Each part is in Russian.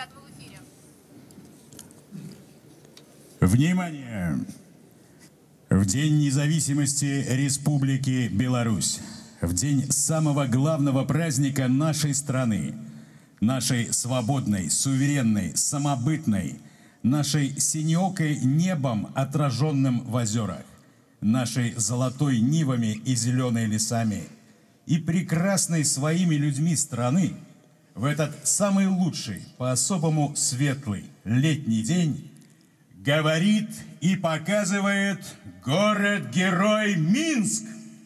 ребята, вы в эфире. Внимание! В День независимости Республики Беларусь, в день самого главного праздника нашей страны, нашей свободной, суверенной, самобытной, нашей синеокой небом, отраженным в озерах, нашей золотой нивами и зеленой лесами и прекрасной своими людьми страны, в этот самый лучший, по-особому светлый летний день говорит и показывает город-герой Минск.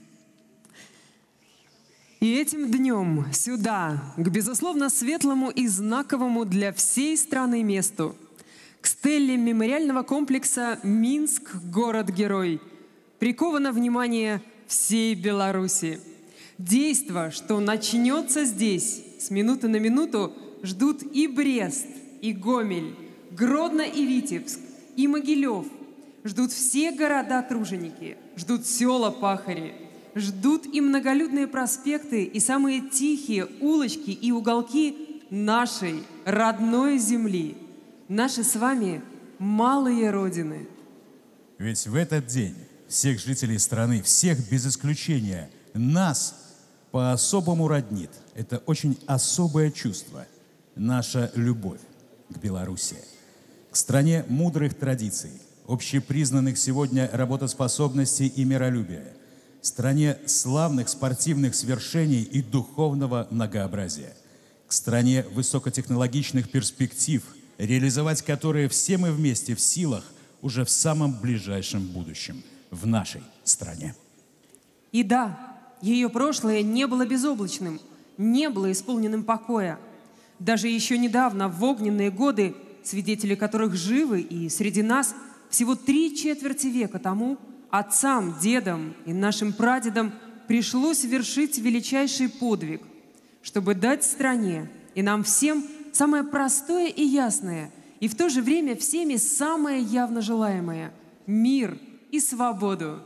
И этим днем сюда, к безусловно светлому и знаковому для всей страны месту, к стелле мемориального комплекса «Минск. Город-герой» приковано внимание всей Беларуси. Действо, что начнется здесь, с минуты на минуту, ждут и Брест, и Гомель, Гродно и Витебск, и Могилев. Ждут все города-труженики, ждут села-пахари, ждут и многолюдные проспекты, и самые тихие улочки и уголки нашей родной земли, наши с вами малые родины. Ведь в этот день всех жителей страны, всех без исключения, нас по-особому роднит. Это очень особое чувство, наша любовь к Беларуси, к стране мудрых традиций, общепризнанных сегодня работоспособности и миролюбия, стране славных спортивных свершений и духовного многообразия, к стране высокотехнологичных перспектив, реализовать которые все мы вместе в силах уже в самом ближайшем будущем, в нашей стране. И да, ее прошлое не было безоблачным, не было исполненным покоя. Даже еще недавно, в огненные годы, свидетели которых живы, и среди нас всего 3/4 века тому отцам, дедам и нашим прадедам пришлось вершить величайший подвиг, чтобы дать стране и нам всем самое простое и ясное, и в то же время всеми самое явно желаемое – мир и свободу.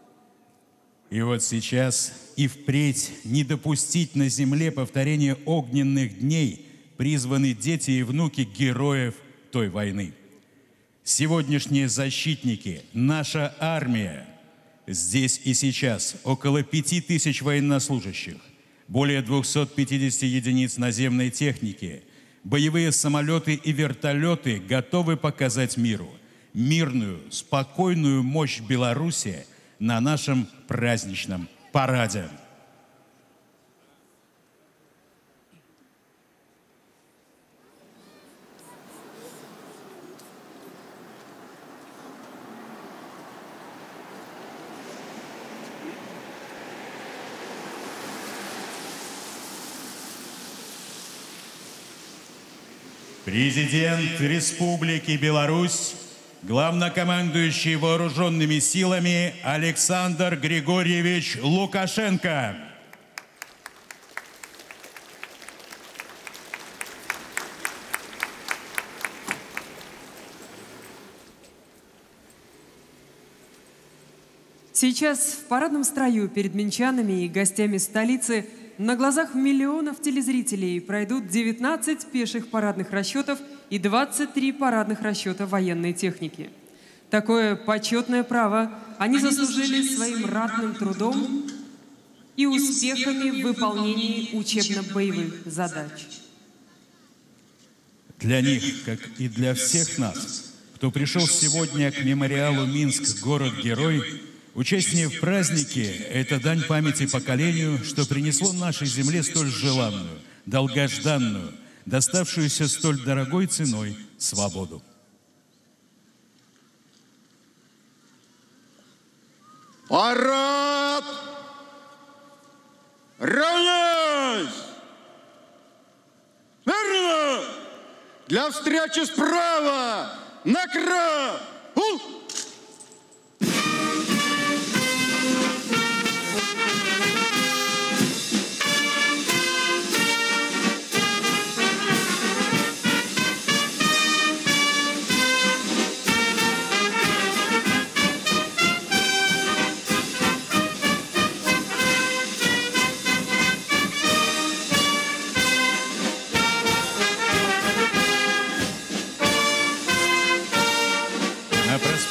И вот сейчас и впредь не допустить на земле повторения огненных дней призваны дети и внуки героев той войны. Сегодняшние защитники, наша армия, здесь и сейчас около 5000 военнослужащих, более 250 единиц наземной техники, боевые самолеты и вертолеты готовы показать миру мирную, спокойную мощь Беларуси на нашем праздничном параде. Президент Республики Беларусь, главнокомандующий вооруженными силами Александр Григорьевич Лукашенко. Сейчас в парадном строю перед минчанами и гостями столицы на глазах миллионов телезрителей пройдут 19 пеших парадных расчетов и 23 парадных расчета военной техники. Такое почетное право они заслужили своим ратным трудом и успехами в выполнении учебно-боевых задач. Для них, как и для всех нас, кто пришел сегодня к мемориалу «Минск. Город-герой», участие в празднике – это дань памяти поколению, что принесло нашей земле столь желанную, долгожданную, доставшуюся столь дорогой ценой свободу. Парад! Равняйсь! Верно! Для встречи справа! Накра!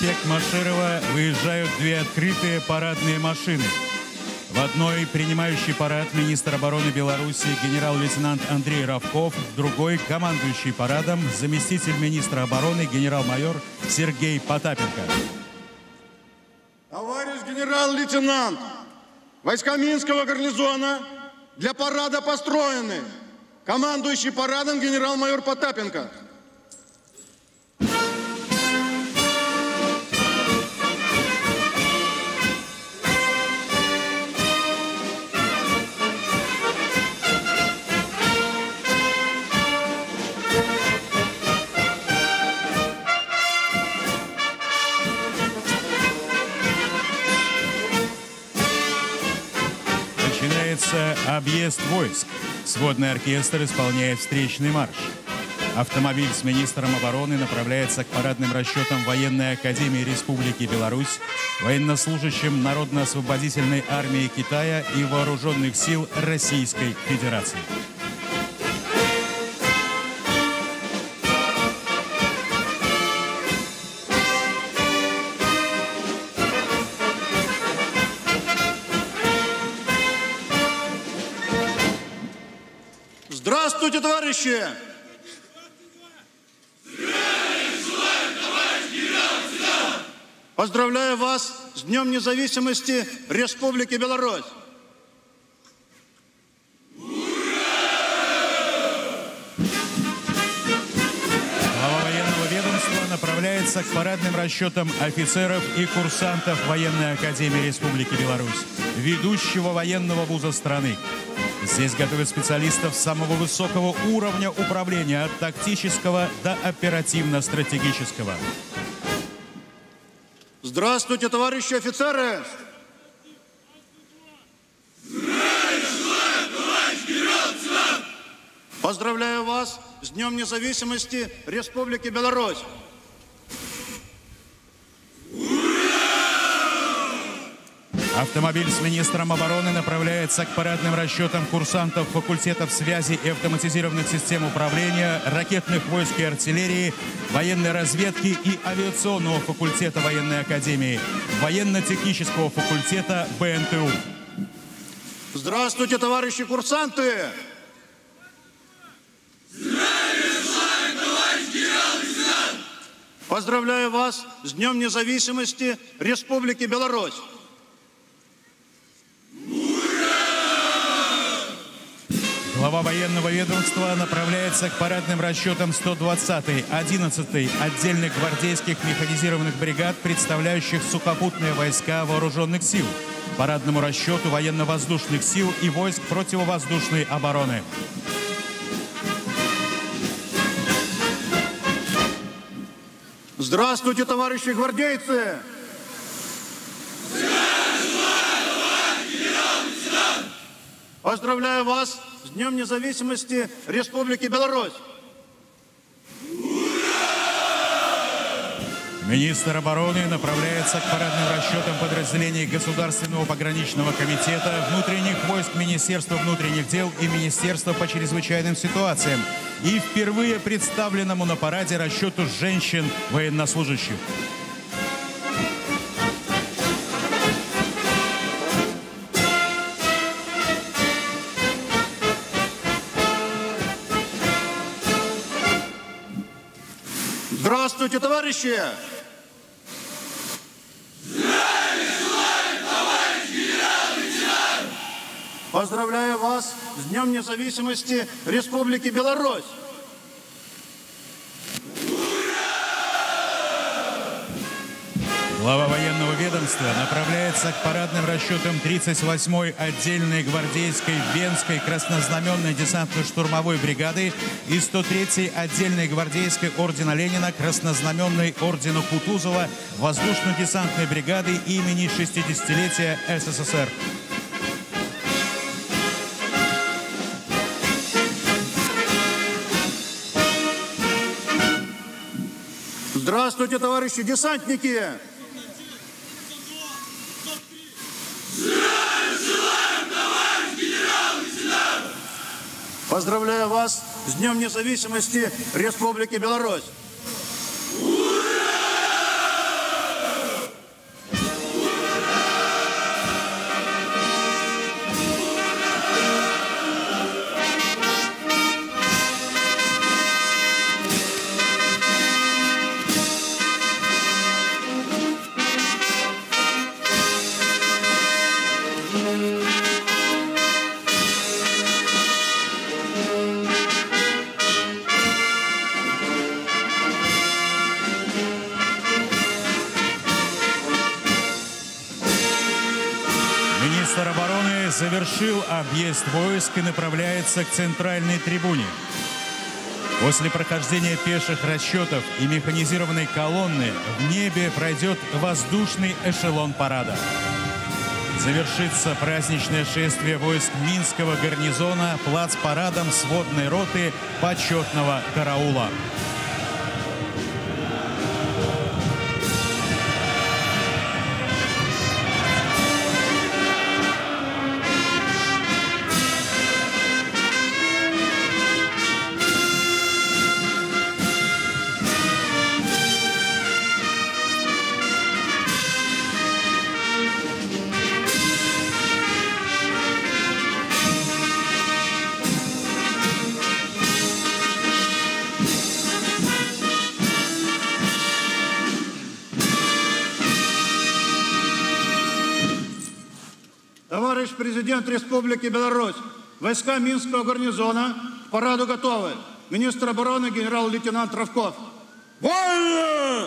проспект Машерова выезжают две открытые парадные машины. В одной принимающий парад министр обороны Беларуси генерал-лейтенант Андрей Равков, в другой командующий парадом заместитель министра обороны генерал-майор Сергей Потапенко. Товарищ генерал-лейтенант, войска Минского гарнизона для парада построены. Командующий парадом генерал-майор Потапенко. Начинается объезд войск. Сводный оркестр исполняет встречный марш. Автомобиль с министром обороны направляется к парадным расчетам Военной академии Республики Беларусь, военнослужащим Народно-освободительной армии Китая и Вооруженных сил Российской Федерации. Здравствуйте, товарищи! Поздравляю вас с Днем независимости Республики Беларусь! Глава военного ведомства направляется к парадным расчетам офицеров и курсантов Военной академии Республики Беларусь, ведущего военного вуза страны. Здесь готовят специалистов самого высокого уровня управления, от тактического до оперативно-стратегического. Здравствуйте, товарищи офицеры! Здравия желаю, товарищ генерал-лейтенант! Поздравляю вас с Днем независимости Республики Беларусь! Автомобиль с министром обороны направляется к парадным расчетам курсантов факультетов связи и автоматизированных систем управления, ракетных войск и артиллерии, военной разведки и авиационного факультета военной академии, военно-технического факультета БНТУ. Здравствуйте, товарищи курсанты! Здравия желаю, товарищ генерал-лейтенант! Поздравляю вас с Днем независимости Республики Беларусь! Глава военного ведомства направляется к парадным расчетам 120-й, 11-й отдельных гвардейских механизированных бригад, представляющих сухопутные войска вооруженных сил, парадному расчету военно-воздушных сил и войск противовоздушной обороны. Здравствуйте, товарищи гвардейцы! Поздравляю вас с Днем независимости Республики Беларусь! Министр обороны направляется к парадным расчетам подразделений Государственного пограничного комитета, внутренних войск Министерства внутренних дел и Министерства по чрезвычайным ситуациям и впервые представленному на параде расчету женщин военнослужащих. Здравствуйте, товарищи! Здравия желаю, товарищ генерал-лейтенант! Поздравляю вас с Днем независимости Республики Беларусь! Глава военного ведомства направляется к парадным расчетам 38-й отдельной гвардейской Венской краснознаменной десантно-штурмовой бригады и 103-й отдельной гвардейской ордена Ленина краснознаменной ордена Кутузова воздушно-десантной бригады имени 60-летия СССР. Здравствуйте, товарищи десантники! Здравия желаю, товарищ генерал-лейтенант! Поздравляю вас с Днем независимости Республики Беларусь! завершил объезд войск и направляется к центральной трибуне. После прохождения пеших расчетов и механизированной колонны в небе пройдет воздушный эшелон парада. Завершится праздничное шествие войск Минского гарнизона плацпарадом сводной роты почетного караула. Товарищ президент Республики Беларусь, войска Минского гарнизона к параду готовы. Министр обороны генерал-лейтенант Равков. Вольно!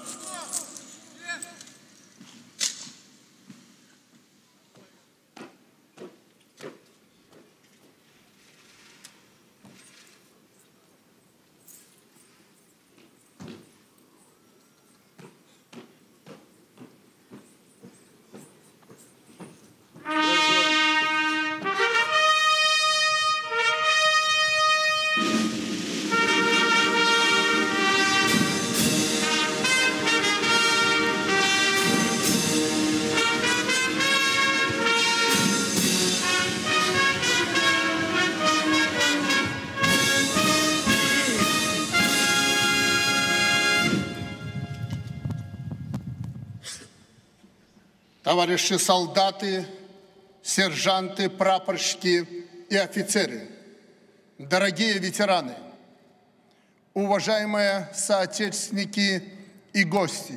Товарищи солдаты, сержанты, прапорщики и офицеры, дорогие ветераны, уважаемые соотечественники и гости,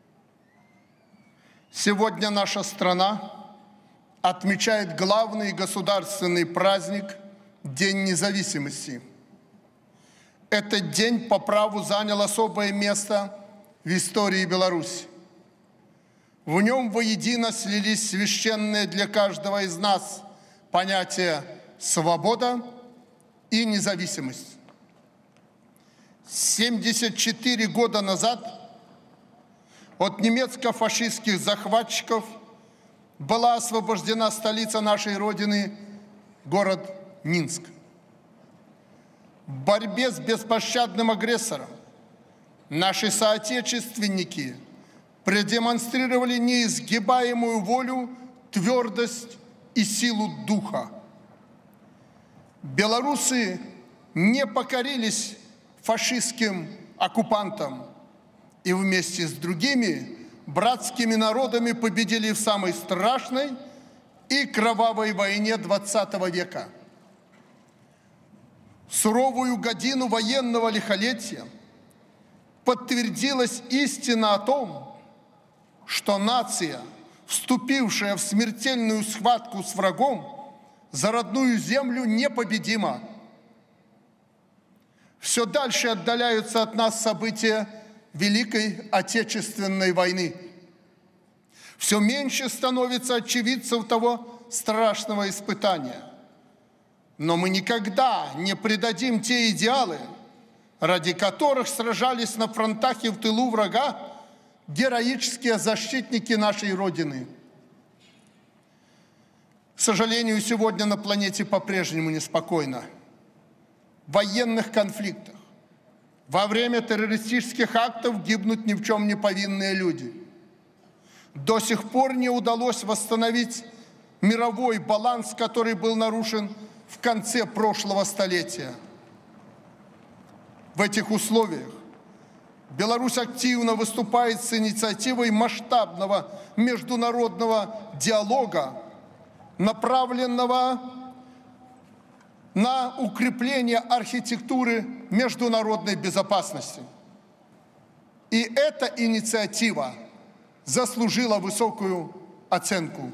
сегодня наша страна отмечает главный государственный праздник – День независимости. Этот день по праву занял особое место в истории Беларуси. В нем воедино слились священные для каждого из нас понятия «свобода» и «независимость». 74 года назад от немецко-фашистских захватчиков была освобождена столица нашей Родины, город Минск. В борьбе с беспощадным агрессором наши соотечественники продемонстрировали неизгибаемую волю, твердость и силу духа. Белорусы не покорились фашистским оккупантам и вместе с другими братскими народами победили в самой страшной и кровавой войне XX века. В суровую годину военного лихолетия подтвердилась истина о том, что нация, вступившая в смертельную схватку с врагом, за родную землю непобедима. Все дальше отдаляются от нас события Великой Отечественной войны. Все меньше становится очевидцев того страшного испытания. Но мы никогда не предадим те идеалы, ради которых сражались на фронтах и в тылу врага героические защитники нашей Родины. К сожалению, сегодня на планете по-прежнему неспокойно. В военных конфликтах, во время террористических актов гибнут ни в чем не повинные люди. До сих пор не удалось восстановить мировой баланс, который был нарушен в конце прошлого столетия. В этих условиях Беларусь активно выступает с инициативой масштабного международного диалога, направленного на укрепление архитектуры международной безопасности. И эта инициатива заслужила высокую оценку.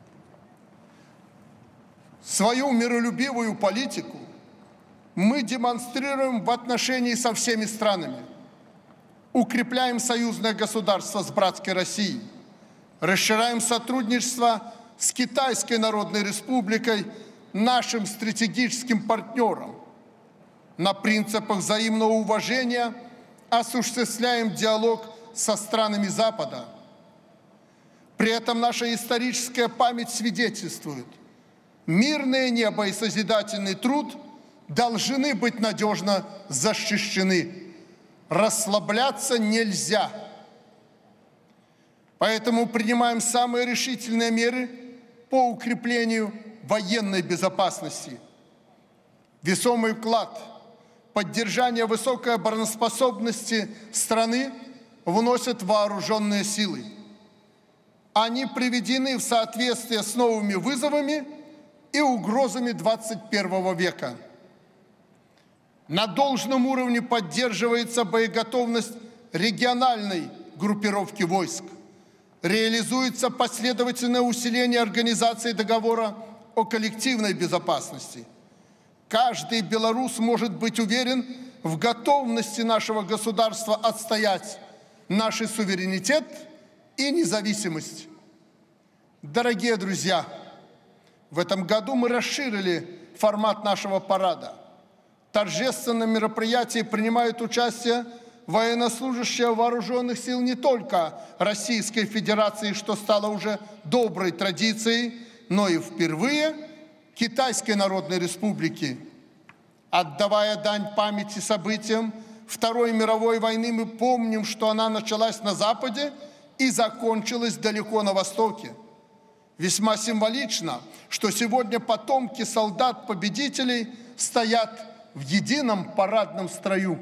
Свою миролюбивую политику мы демонстрируем в отношении со всеми странами. Укрепляем союзное государство с братской Россией, расширяем сотрудничество с Китайской Народной Республикой, нашим стратегическим партнером. На принципах взаимного уважения осуществляем диалог со странами Запада. При этом наша историческая память свидетельствует: мирное небо и созидательный труд должны быть надежно защищены. Расслабляться нельзя. Поэтому принимаем самые решительные меры по укреплению военной безопасности. Весомый вклад в поддержание высокой обороноспособности страны вносят вооруженные силы. Они приведены в соответствие с новыми вызовами и угрозами 21 века. На должном уровне поддерживается боеготовность региональной группировки войск. Реализуется последовательное усиление организации договора о коллективной безопасности. Каждый белорус может быть уверен в готовности нашего государства отстоять наш суверенитет и независимость. Дорогие друзья, в этом году мы расширили формат нашего парада. В торжественном мероприятии принимают участие военнослужащие вооруженных сил не только Российской Федерации, что стало уже доброй традицией, но и впервые Китайской Народной Республики. Отдавая дань памяти событиям Второй мировой войны, мы помним, что она началась на Западе и закончилась далеко на Востоке. Весьма символично, что сегодня потомки солдат-победителей стоят в едином парадном строю.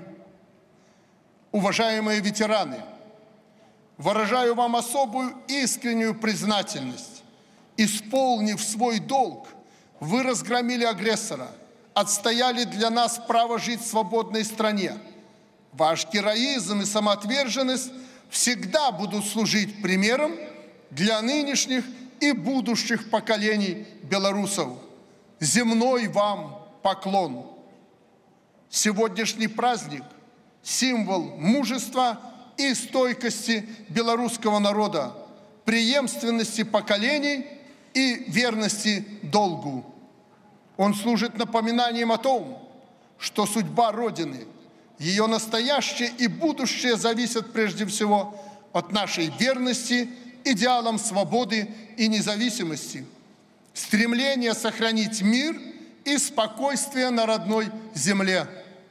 Уважаемые ветераны, выражаю вам особую искреннюю признательность. Исполнив свой долг, вы разгромили агрессора, отстояли для нас право жить в свободной стране. Ваш героизм и самоотверженность всегда будут служить примером для нынешних и будущих поколений белорусов. Земной вам поклон. Сегодняшний праздник – символ мужества и стойкости белорусского народа, преемственности поколений и верности долгу. Он служит напоминанием о том, что судьба Родины, ее настоящее и будущее зависят прежде всего от нашей верности идеалам свободы и независимости, стремления сохранить мир и спокойствие на родной земле.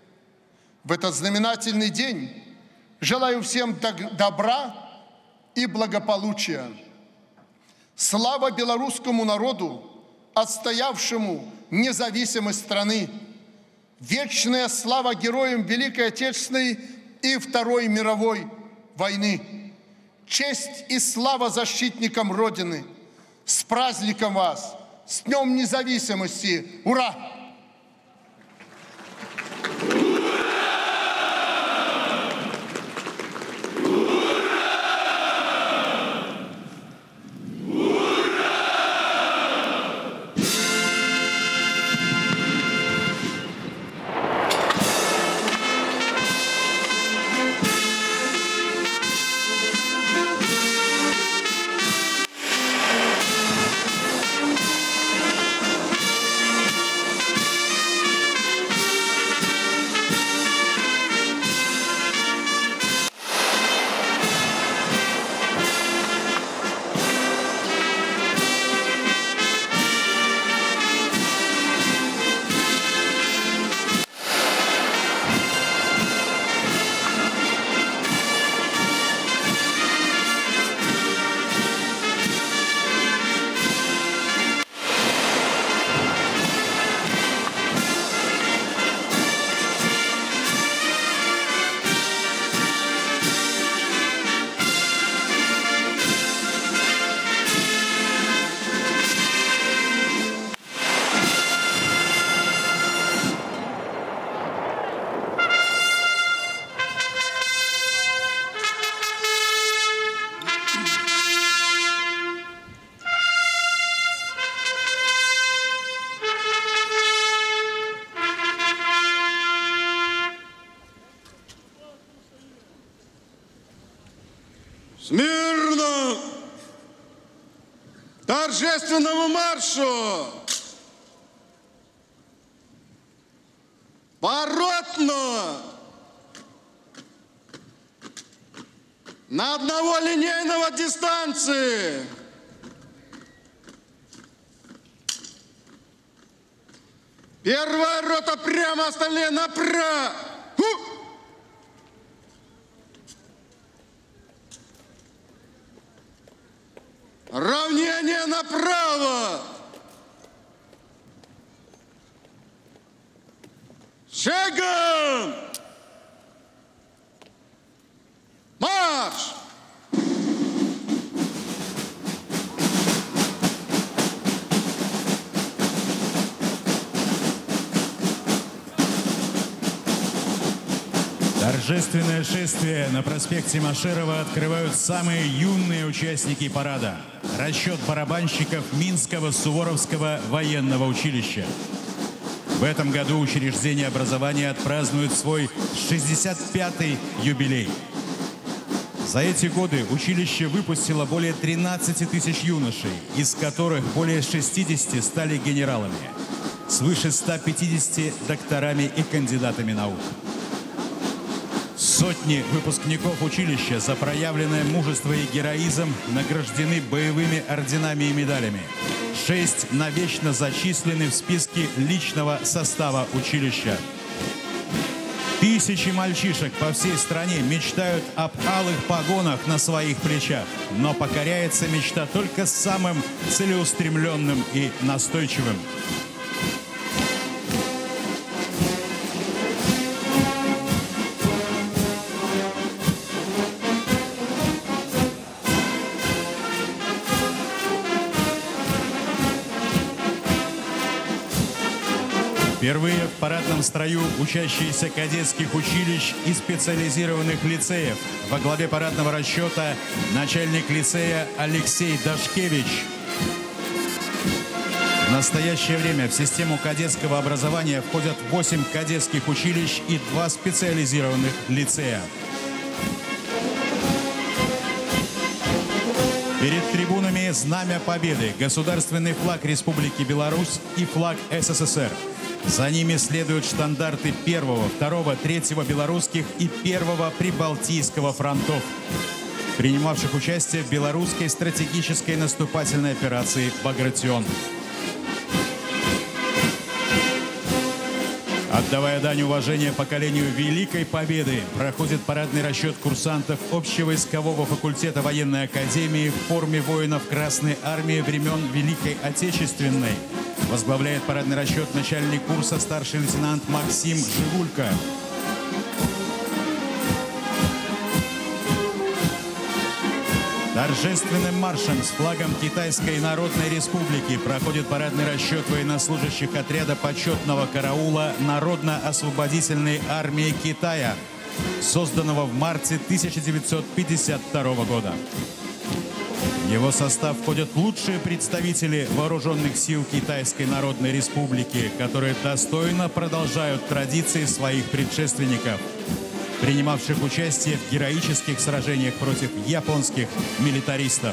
В этот знаменательный день желаю всем добра и благополучия. Слава белорусскому народу, отстоявшему независимость страны. Вечная слава героям Великой Отечественной и Второй мировой войны. Честь и слава защитникам Родины. С праздником вас! С Днем Независимости! Ура! Смирно! торжественному маршу! Поротно! На одного линейного дистанции! Первая рота прямо, остальные направо! Равнение направо! Шагом! Марш! Торжественное шествие на проспекте Машерова открывают самые юные участники парада. Расчет барабанщиков Минского Суворовского военного училища. В этом году учреждение образования отпразднует свой 65-й юбилей. За эти годы училище выпустило более 13 тысяч юношей, из которых более 60 стали генералами, свыше 150 докторами и кандидатами наук. Сотни выпускников училища за проявленное мужество и героизм награждены боевыми орденами и медалями. 6 навечно зачислены в списке личного состава училища. Тысячи мальчишек по всей стране мечтают об алых погонах на своих плечах, но покоряется мечта только самым целеустремленным и настойчивым. Впервые в парадном строю учащиеся кадетских училищ и специализированных лицеев. Во главе парадного расчета начальник лицея Алексей Дашкевич. В настоящее время в систему кадетского образования входят 8 кадетских училищ и 2 специализированных лицея. Перед трибунами Знамя Победы, государственный флаг Республики Беларусь и флаг СССР. За ними следуют штандарты 1-го, 2-го, 3-го белорусских и 1-го прибалтийского фронтов, принимавших участие в белорусской стратегической наступательной операции «Багратион». Отдавая дань уважения поколению Великой Победы, проходит парадный расчет курсантов общевойскового факультета военной академии в форме воинов Красной Армии времен Великой Отечественной. Возглавляет парадный расчет начальник курса старший лейтенант Максим Живулько. Торжественным маршем с флагом Китайской Народной Республики проходит парадный расчет военнослужащих отряда почетного караула Народно-освободительной армии Китая, созданного в марте 1952 года. В его состав входят лучшие представители вооруженных сил Китайской Народной Республики, которые достойно продолжают традиции своих предшественников, принимавших участие в героических сражениях против японских милитаристов.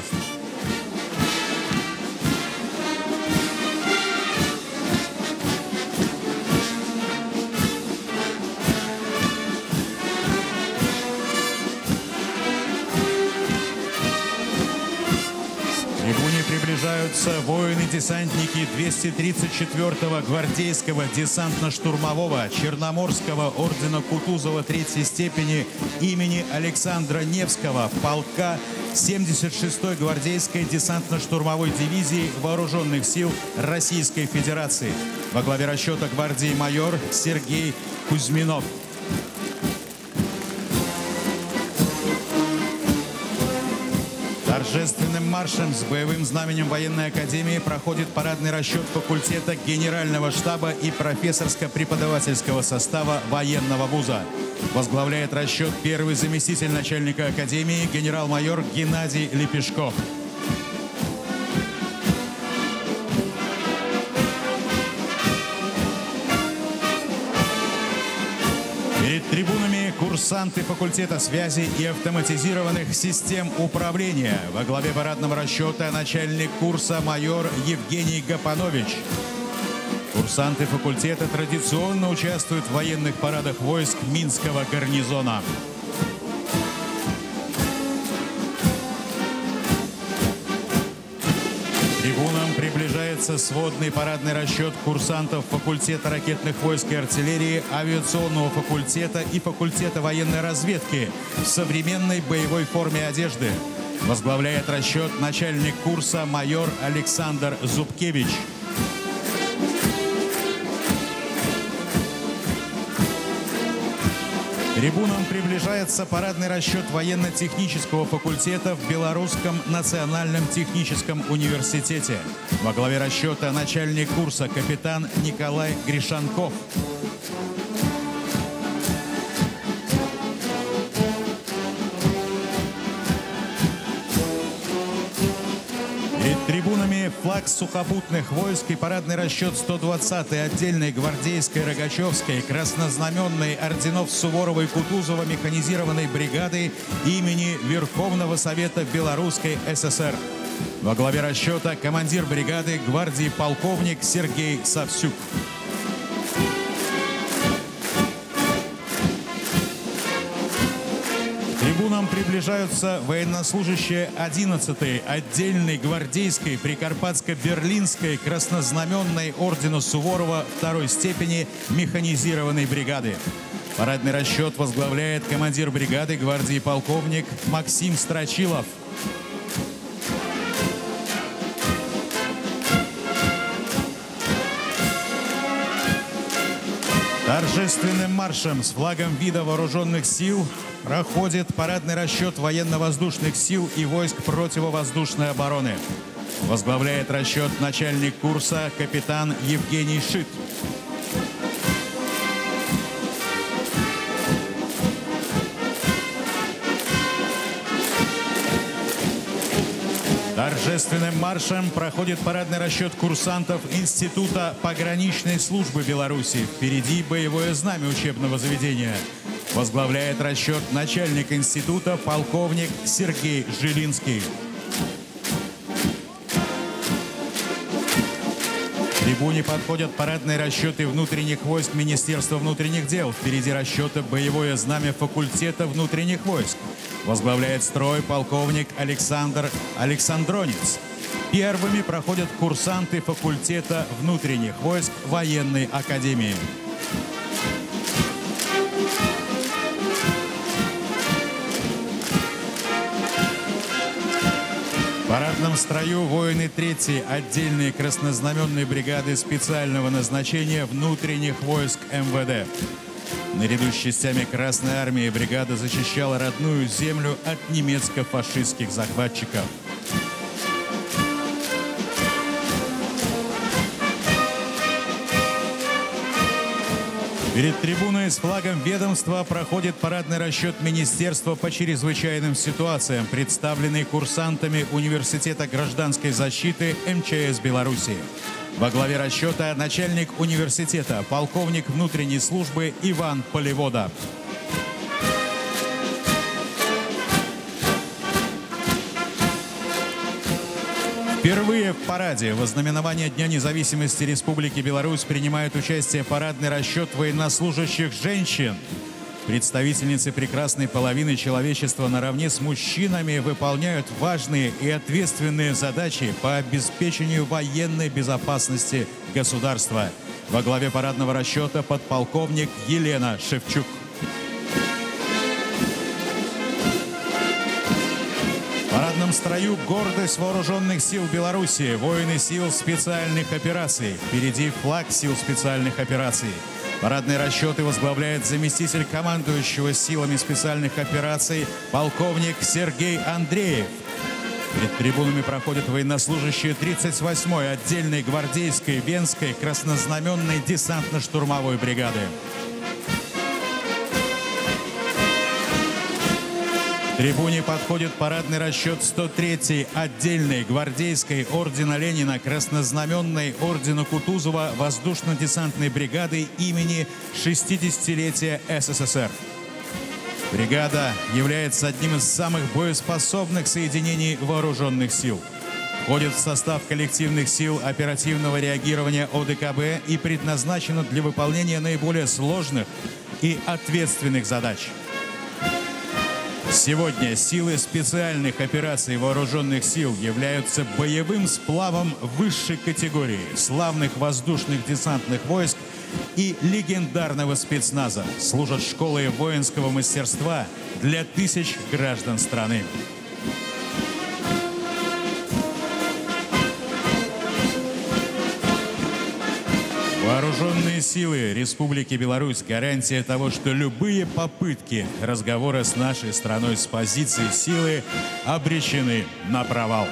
Приближаются воины-десантники 234-го гвардейского десантно-штурмового Черноморского ордена Кутузова третьей степени имени Александра Невского полка 76-й гвардейской десантно-штурмовой дивизии Вооруженных сил Российской Федерации. Во главе расчета гвардии майор Сергей Кузьминов. Торжественным маршем с боевым знаменем военной академии проходит парадный расчет факультета Генерального штаба и профессорско-преподавательского состава военного вуза. Возглавляет расчет первый заместитель начальника академии генерал-майор Геннадий Лепешков. Перед трибунами трибунами курсанты факультета связи и автоматизированных систем управления. Во главе парадного расчета начальник курса майор Евгений Гапанович. Курсанты факультета традиционно участвуют в военных парадах войск Минского гарнизона. К трибунам приближается сводный парадный расчет курсантов факультета ракетных войск и артиллерии, авиационного факультета и факультета военной разведки в современной боевой форме одежды. Возглавляет расчет начальник курса майор Александр Зубкевич. К трибунам приближается парадный расчет военно-технического факультета в Белорусском национальном техническом университете. Во главе расчета начальник курса капитан Николай Гришанков. Перед трибунами флаг сухопутных войск и парадный расчет 120-й отдельной гвардейской, Рогачевской, краснознаменной орденов Суворова и Кутузова механизированной бригады имени Верховного Совета Белорусской ССР. Во главе расчета командир бригады гвардии полковник Сергей Савсюк. К трибунам приближаются военнослужащие 11-й отдельной гвардейской Прикарпатско-Берлинской краснознаменной ордена Суворова второй степени механизированной бригады. Парадный расчет возглавляет командир бригады гвардии полковник Максим Страчилов. Торжественным маршем с флагом вида вооруженных сил проходит парадный расчет военно-воздушных сил и войск противовоздушной обороны. Возглавляет расчет начальник курса капитан Евгений Шит. Торжественным маршем проходит парадный расчет курсантов Института пограничной службы Беларуси. Впереди боевое знамя учебного заведения. Возглавляет расчет начальник института полковник Сергей Жилинский. К трибуне подходят парадные расчеты внутренних войск Министерства внутренних дел. Впереди расчета боевое знамя факультета внутренних войск. Возглавляет строй полковник Александр Александронец. Первыми проходят курсанты факультета внутренних войск военной академии. В парадном строю воины 3-й отдельной краснознаменной бригады специального назначения внутренних войск МВД. Наряду с частями Красной Армии бригада защищала родную землю от немецко-фашистских захватчиков. Перед трибуной с флагом ведомства проходит парадный расчет Министерства по чрезвычайным ситуациям, представленный курсантами Университета гражданской защиты МЧС Беларуси. Во главе расчета начальник университета, полковник внутренней службы Иван Полевода. Впервые в параде во знаменование Дня независимости Республики Беларусь принимает участие парадный расчет военнослужащих женщин. Представительницы прекрасной половины человечества наравне с мужчинами выполняют важные и ответственные задачи по обеспечению военной безопасности государства. Во главе парадного расчета подполковник Елена Шевчук. В парадном строю гордость вооруженных сил Беларуси, воины сил специальных операций. Впереди флаг сил специальных операций. Парадные расчеты возглавляет заместитель командующего силами специальных операций полковник Сергей Андреев. Перед трибунами проходят военнослужащие 38-й отдельной гвардейской Венской краснознаменной десантно-штурмовой бригады. К трибуне подходит парадный расчет 103-й отдельной гвардейской ордена Ленина краснознаменной ордена Кутузова воздушно-десантной бригады имени 60-летия СССР. Бригада является одним из самых боеспособных соединений вооруженных сил. Входит в состав коллективных сил оперативного реагирования ОДКБ и предназначена для выполнения наиболее сложных и ответственных задач. Сегодня силы специальных операций вооруженных сил являются боевым сплавом высшей категории славных воздушных десантных войск и легендарного спецназа, служат школой воинского мастерства для тысяч граждан страны. Вооруженные силы Республики Беларусь – гарантия того, что любые попытки разговора с нашей страной с позиции силы обречены на провал.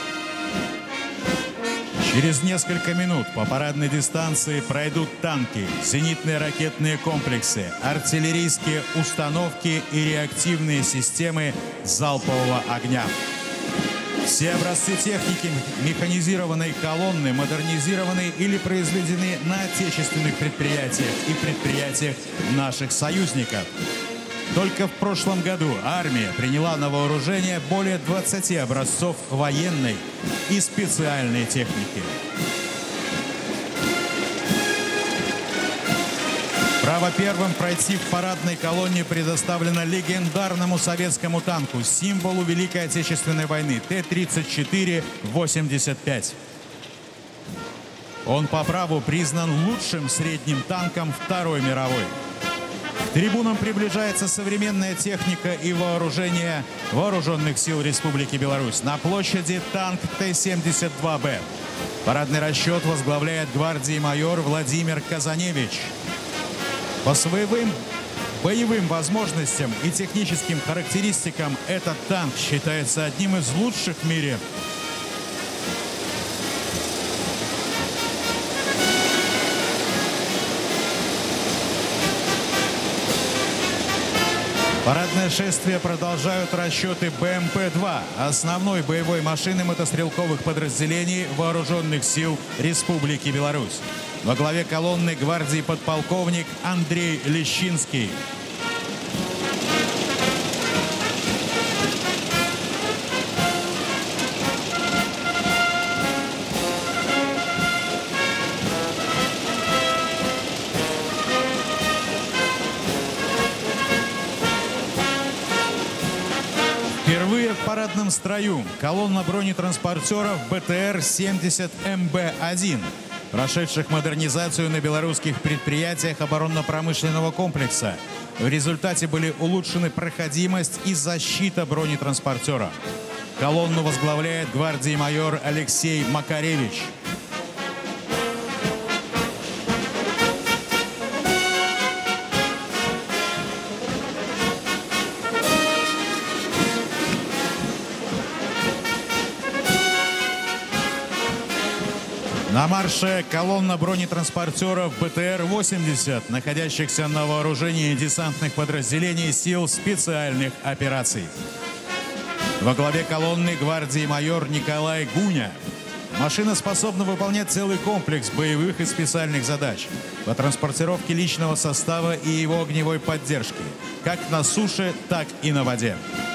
Через несколько минут по парадной дистанции пройдут танки, зенитные ракетные комплексы, артиллерийские установки и реактивные системы залпового огня. Все образцы техники механизированной колонны модернизированы или произведены на отечественных предприятиях и предприятиях наших союзников. Только в прошлом году армия приняла на вооружение более 20 образцов военной и специальной техники. Право первым пройти в парадной колонне предоставлено легендарному советскому танку, символу Великой Отечественной войны Т-34-85. Он по праву признан лучшим средним танком Второй мировой. К трибунам приближается современная техника и вооружение вооруженных сил Республики Беларусь. На площади танк Т-72Б. Парадный расчет возглавляет гвардии майор Владимир Казаневич. По своим боевым возможностям и техническим характеристикам этот танк считается одним из лучших в мире. Парадное шествие продолжают расчеты БМП-2, основной боевой машины мотострелковых подразделений Вооруженных сил Республики Беларусь. Во главе колонны гвардии подполковник Андрей Лещинский. Впервые в парадном строю колонна бронетранспортеров БТР-70МБ-1, прошедших модернизацию на белорусских предприятиях оборонно-промышленного комплекса. В результате были улучшены проходимость и защита бронетранспортера. Колонну возглавляет гвардии майор Алексей Макаревич. На марше колонна бронетранспортеров БТР-80, находящихся на вооружении десантных подразделений сил специальных операций. Во главе колонны гвардии майор Николай Гуня. Машина способна выполнять целый комплекс боевых и специальных задач по транспортировке личного состава и его огневой поддержки, как на суше, так и на воде.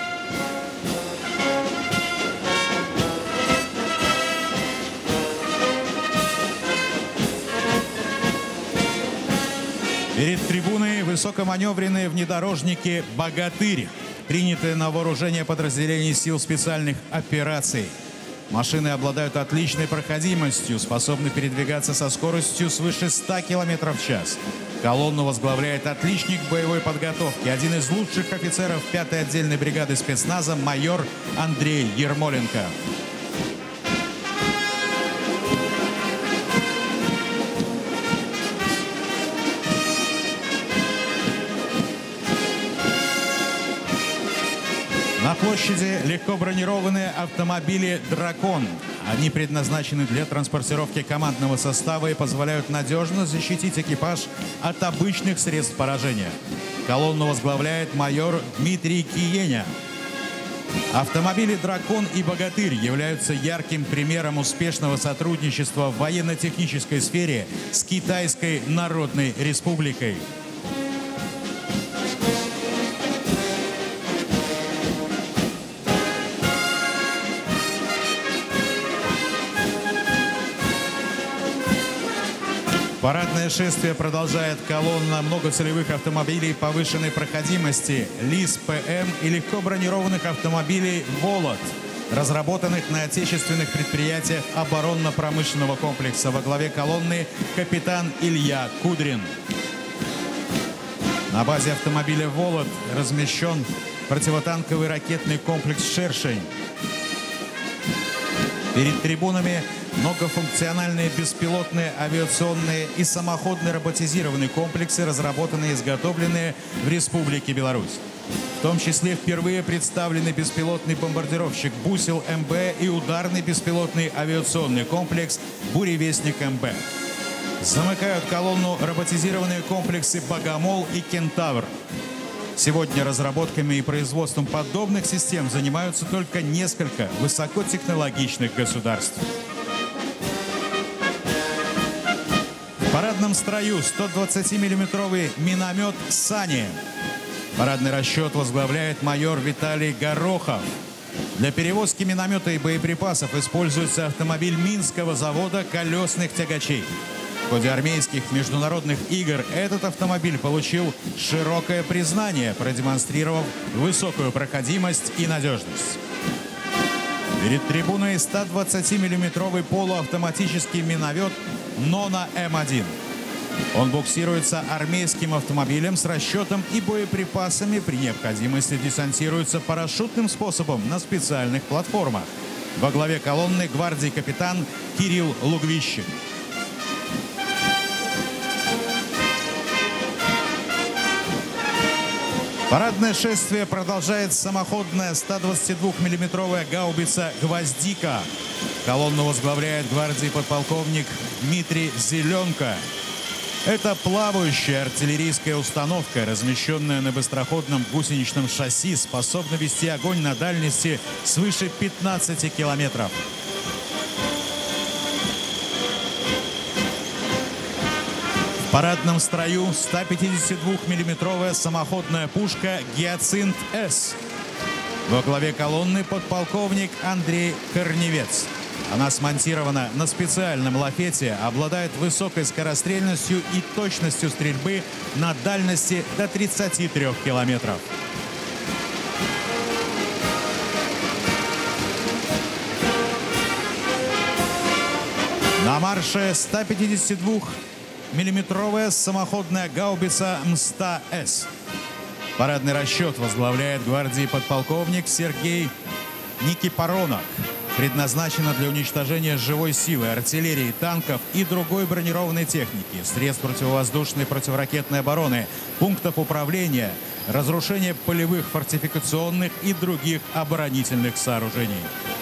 Перед трибуной высокоманевренные внедорожники «Богатырь», принятые на вооружение подразделений сил специальных операций. Машины обладают отличной проходимостью, способны передвигаться со скоростью свыше 100 км в час. Колонну возглавляет отличник боевой подготовки, один из лучших офицеров 5-й отдельной бригады спецназа майор Андрей Ермоленко. На площади легко бронированные автомобили «Дракон». Они предназначены для транспортировки командного состава и позволяют надежно защитить экипаж от обычных средств поражения. Колонну возглавляет майор Дмитрий Киеня. Автомобили «Дракон» и «Богатырь» являются ярким примером успешного сотрудничества в военно-технической сфере с Китайской Народной Республикой. Парадное шествие продолжает колонна многоцелевых автомобилей повышенной проходимости ЛИС-ПМ и легко бронированных автомобилей «Волод», разработанных на отечественных предприятиях оборонно-промышленного комплекса. Во главе колонны капитан Илья Кудрин. На базе автомобиля «Волод» размещен противотанковый ракетный комплекс «Шершень». Перед трибунами многофункциональные беспилотные авиационные и самоходные роботизированные комплексы, разработанные и изготовленные в Республике Беларусь. В том числе впервые представлены беспилотный бомбардировщик «Бусел МБ» и ударный беспилотный авиационный комплекс «Буревестник МБ». Замыкают колонну роботизированные комплексы «Богомол» и «Кентавр». Сегодня разработками и производством подобных систем занимаются только несколько высокотехнологичных государств. В парадном строю 120-миллиметровый миномет «Сани». Парадный расчет возглавляет майор Виталий Горохов. Для перевозки миномета и боеприпасов используется автомобиль Минского завода колесных тягачей. В ходе армейских международных игр этот автомобиль получил широкое признание, продемонстрировав высокую проходимость и надежность. Перед трибуной 120-миллиметровый полуавтоматический миномет «Нона М1». Он буксируется армейским автомобилем с расчетом и боеприпасами, при необходимости десантируется парашютным способом на специальных платформах. Во главе колонны гвардии капитан Кирилл Лугвищик. Парадное шествие продолжает самоходная 122-миллиметровая гаубица «Гвоздика». Колонну возглавляет гвардии подполковник Дмитрий Зеленко. Это плавающая артиллерийская установка, размещенная на быстроходном гусеничном шасси, способна вести огонь на дальности свыше 15 километров. В парадном строю 152-миллиметровая самоходная пушка «Гиацинт-С». Во главе колонны подполковник Андрей Корневец. Она смонтирована на специальном лафете, обладает высокой скорострельностью и точностью стрельбы на дальности до 33 километров. На марше 152-миллиметровая самоходная гаубица «Мста-С». Парадный расчет возглавляет гвардии подполковник Сергей Никипоронок. Предназначена для уничтожения живой силы, артиллерии, танков и другой бронированной техники, средств противовоздушной и противоракетной обороны, пунктов управления, разрушения полевых, фортификационных и других оборонительных сооружений.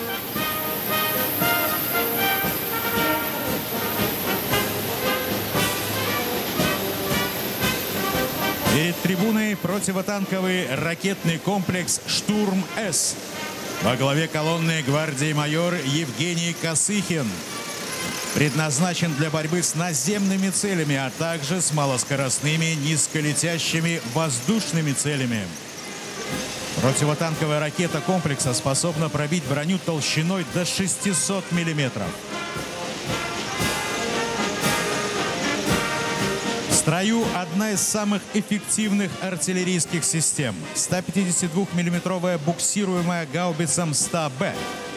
Перед трибуной противотанковый ракетный комплекс «Штурм-С». Во главе колонны гвардии майор Евгений Косыхин. Предназначен для борьбы с наземными целями, а также с малоскоростными низколетящими воздушными целями. Противотанковая ракета комплекса способна пробить броню толщиной до 600 миллиметров. В строю одна из самых эффективных артиллерийских систем – 152-миллиметровая буксируемая гаубица МСТА-Б.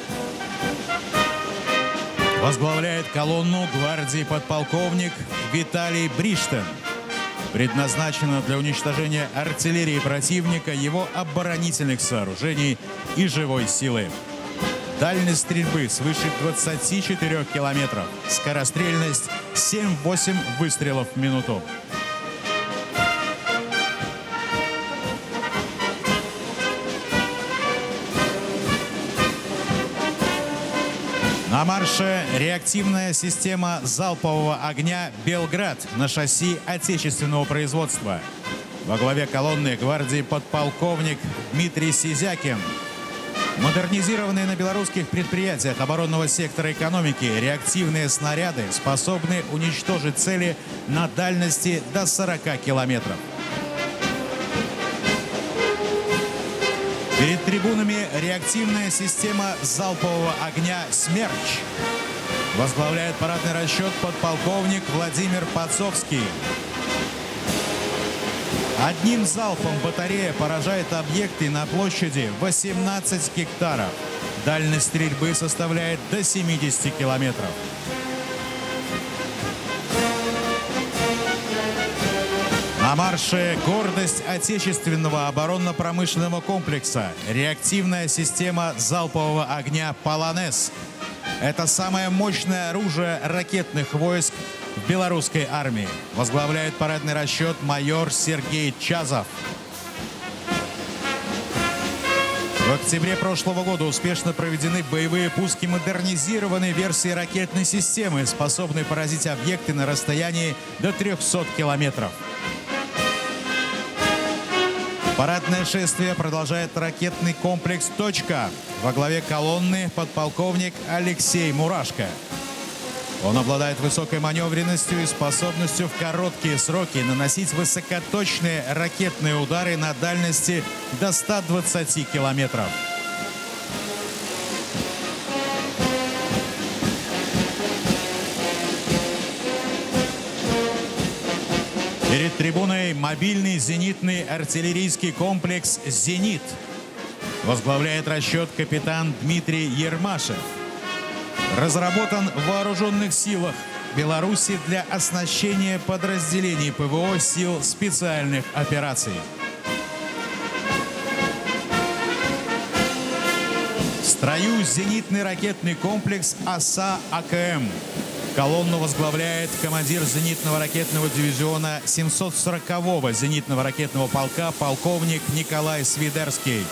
Возглавляет колонну гвардии подполковник Виталий Бриштен. Предназначена для уничтожения артиллерии противника, его оборонительных сооружений и живой силы. Дальность стрельбы свыше 24 километров. Скорострельность 7-8 выстрелов в минуту. На марше реактивная система залпового огня «Белград» на шасси отечественного производства. Во главе колонны гвардии подполковник Дмитрий Сизякин. Модернизированные на белорусских предприятиях оборонного сектора экономики реактивные снаряды способны уничтожить цели на дальности до 40 километров. Перед трибунами реактивная система залпового огня «Смерч». Возглавляет парадный расчет подполковник Владимир Пацовский. Одним залпом батарея поражает объекты на площади 18 гектаров. Дальность стрельбы составляет до 70 километров. На марше гордость отечественного оборонно-промышленного комплекса. Реактивная система залпового огня «Полонез». Это самое мощное оружие ракетных войск в белорусской армии. Возглавляет парадный расчет майор Сергей Чазов. В октябре прошлого года успешно проведены боевые пуски модернизированной версии ракетной системы, способной поразить объекты на расстоянии до 300 километров. Парадное шествие продолжает ракетный комплекс «Точка». Во главе колонны подполковник Алексей Мурашко. Он обладает высокой маневренностью и способностью в короткие сроки наносить высокоточные ракетные удары на дальности до 120 километров. Перед трибуной мобильный зенитный артиллерийский комплекс «Зенит». Возглавляет расчет капитан Дмитрий Ермашев. Разработан в вооруженных силах Беларуси для оснащения подразделений ПВО сил специальных операций. В строю зенитный ракетный комплекс «ОСА-АКМ». Колонну возглавляет командир зенитного ракетного дивизиона 740-го зенитного ракетного полка полковник Николай Свидерский.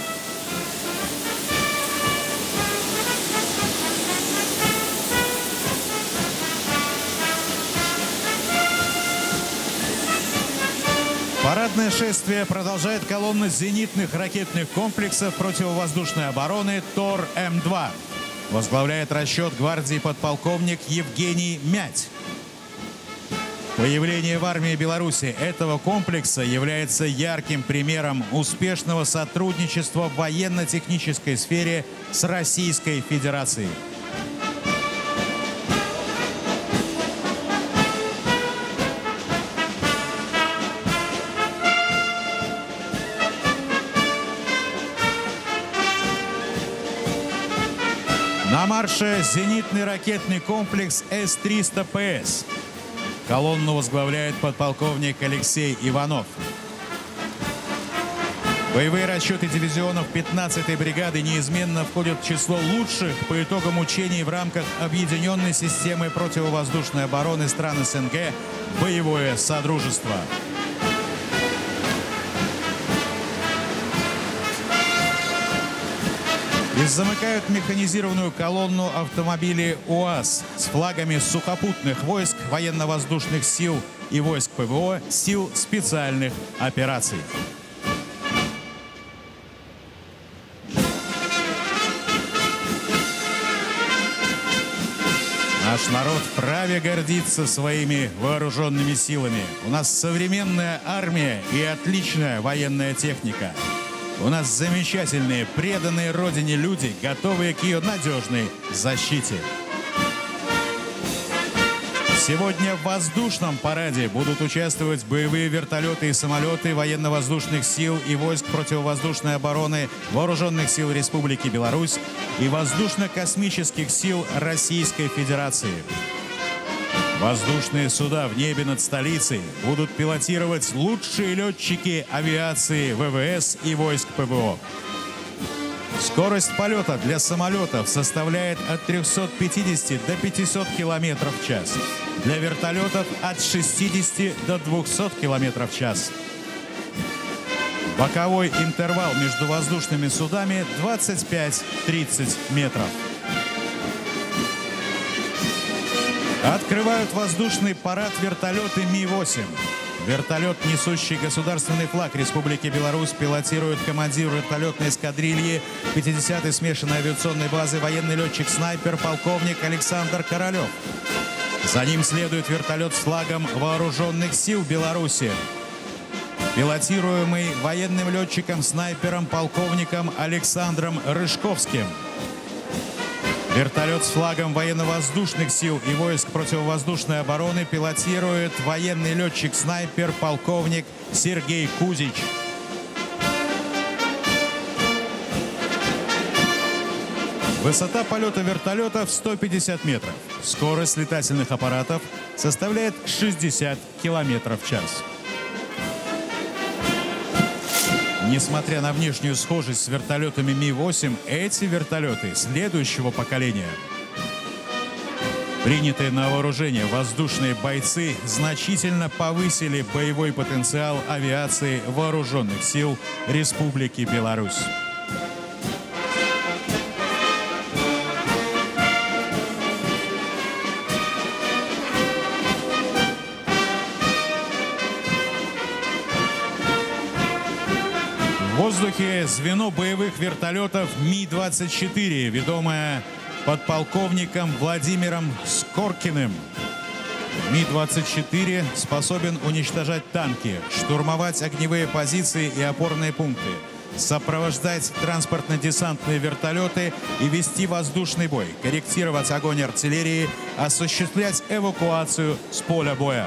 Парадное шествие продолжает колонна зенитных ракетных комплексов противовоздушной обороны ТОР-М2. Возглавляет расчет гвардии подполковник Евгений Мять. Появление в армии Беларуси этого комплекса является ярким примером успешного сотрудничества в военно-технической сфере с Российской Федерацией. На марше зенитный ракетный комплекс С-300ПС. Колонну возглавляет подполковник Алексей Иванов. Боевые расчеты дивизионов 15-й бригады неизменно входят в число лучших по итогам учений в рамках объединенной системы противовоздушной обороны стран СНГ «Боевое содружество». И замыкают механизированную колонну автомобили УАЗ с флагами сухопутных войск, военно-воздушных сил и войск ПВО, сил специальных операций. Наш народ вправе гордиться своими вооруженными силами. У нас современная армия и отличная военная техника. У нас замечательные, преданные Родине люди, готовые к ее надежной защите. Сегодня в воздушном параде будут участвовать боевые вертолеты и самолеты военно-воздушных сил и войск противовоздушной обороны Вооруженных сил Республики Беларусь и воздушно-космических сил Российской Федерации. Воздушные суда в небе над столицей будут пилотировать лучшие летчики авиации ВВС и войск ПВО. Скорость полета для самолетов составляет от 350 до 500 км в час. Для вертолетов от 60 до 200 км в час. Боковой интервал между воздушными судами 25-30 метров. Открывают воздушный парад вертолеты Ми-8. Вертолет, несущий государственный флаг Республики Беларусь, пилотирует командир вертолетной эскадрильи 50-й смешанной авиационной базы военный летчик-снайпер полковник Александр Королев. За ним следует вертолет с флагом Вооруженных сил Беларуси, пилотируемый военным летчиком-снайпером полковником Александром Рыжковским. Вертолет с флагом военно-воздушных сил и войск противовоздушной обороны пилотирует военный летчик-снайпер полковник Сергей Кузич. Высота полета вертолета в 150 метров. Скорость летательных аппаратов составляет 60 километров в час. Несмотря на внешнюю схожесть с вертолетами Ми-8, эти вертолеты следующего поколения. Принятые на вооружение воздушные бойцы значительно повысили боевой потенциал авиации Вооруженных сил Республики Беларусь. В воздухе звено боевых вертолетов Ми-24, ведомое подполковником Владимиром Скоркиным. Ми-24 способен уничтожать танки, штурмовать огневые позиции и опорные пункты, сопровождать транспортно-десантные вертолеты и вести воздушный бой, корректировать огонь артиллерии, осуществлять эвакуацию с поля боя.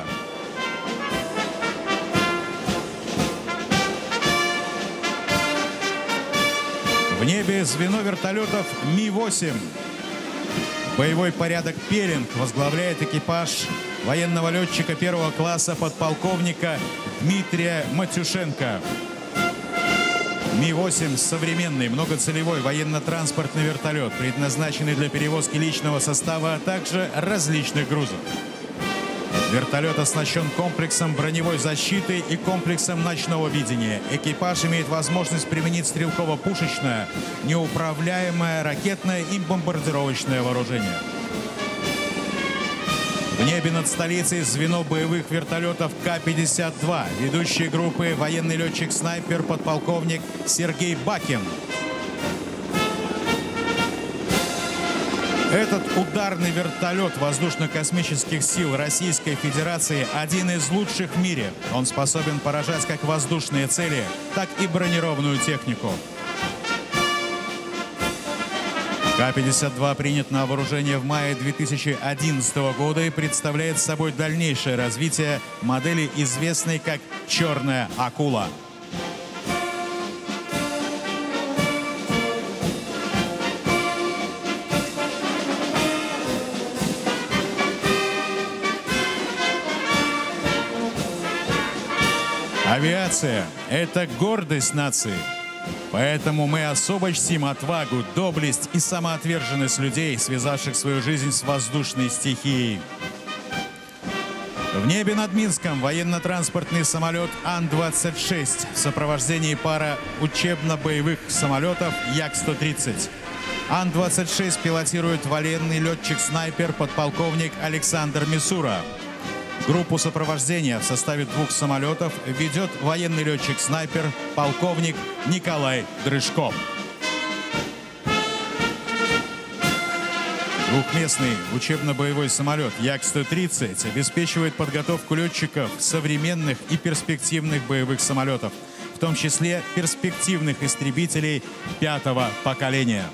В небе звено вертолетов Ми-8. Боевой порядок «Пелинг» возглавляет экипаж военного летчика первого класса подполковника Дмитрия Матюшенко. Ми-8 – современный многоцелевой военно-транспортный вертолет, предназначенный для перевозки личного состава, а также различных грузов. Вертолет оснащен комплексом броневой защиты и комплексом ночного видения. Экипаж имеет возможность применить стрелково-пушечное, неуправляемое ракетное и бомбардировочное вооружение. В небе над столицей звено боевых вертолетов К-52, ведущий группы военный летчик-снайпер подполковник Сергей Бакин. Этот ударный вертолет воздушно-космических сил Российской Федерации один из лучших в мире. Он способен поражать как воздушные цели, так и бронированную технику. К-52 принят на вооружение в мае 2011 года и представляет собой дальнейшее развитие модели, известной как «Черная акула». Авиация – это гордость нации. Поэтому мы особо чтим отвагу, доблесть и самоотверженность людей, связавших свою жизнь с воздушной стихией. В небе над Минском военно-транспортный самолет Ан-26 в сопровождении пара учебно-боевых самолетов Як-130. Ан-26 пилотирует военный летчик-снайпер подполковник Александр Мисура. Группу сопровождения в составе 2 самолетов ведет военный летчик-снайпер полковник Николай Дрыжков. Двухместный учебно-боевой самолет Як-130 обеспечивает подготовку летчиков современных и перспективных боевых самолетов, в том числе перспективных истребителей 5-го поколения.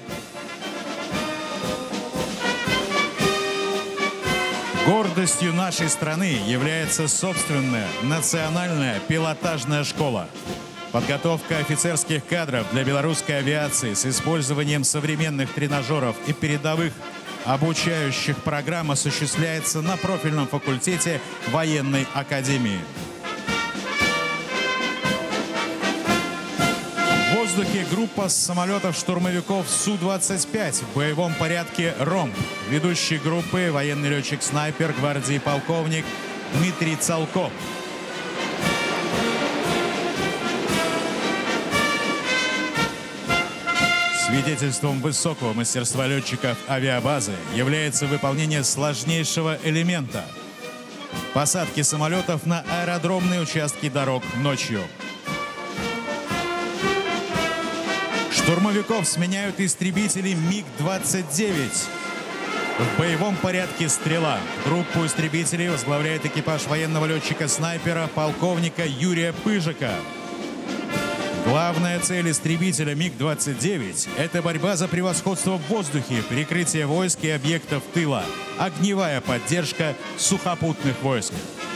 Гордостью нашей страны является собственная национальная пилотажная школа. Подготовка офицерских кадров для белорусской авиации с использованием современных тренажеров и передовых обучающих программ осуществляется на профильном факультете военной академии. В воздухе группа самолетов-штурмовиков Су-25 в боевом порядке «Ромб». Ведущий группы военный летчик-снайпер гвардии полковник Дмитрий Цалков. Свидетельством высокого мастерства летчиков авиабазы является выполнение сложнейшего элемента – посадки самолетов на аэродромные участки дорог ночью. Штурмовиков сменяют истребители МиГ-29. В боевом порядке «Стрела». Группу истребителей возглавляет экипаж военного летчика-снайпера полковника Юрия Пыжика. Главная цель истребителя МиГ-29 – это борьба за превосходство в воздухе, прикрытие войск и объектов тыла, огневая поддержка сухопутных войск.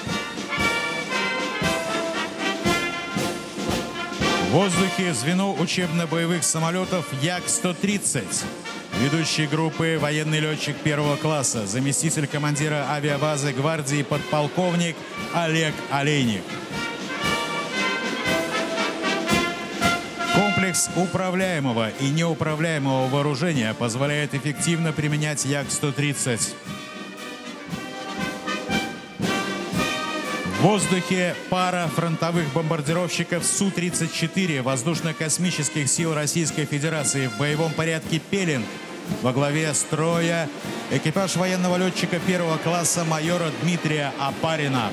В воздухе звено учебно-боевых самолетов Як-130. Ведущий группы военный летчик первого класса, заместитель командира авиабазы гвардии подполковник Олег Олейник. Комплекс управляемого и неуправляемого вооружения позволяет эффективно применять Як-130. В воздухе пара фронтовых бомбардировщиков Су-34 воздушно-космических сил Российской Федерации в боевом порядке «Пелинг» во главе строя экипаж военного летчика первого класса майора Дмитрия Апарина.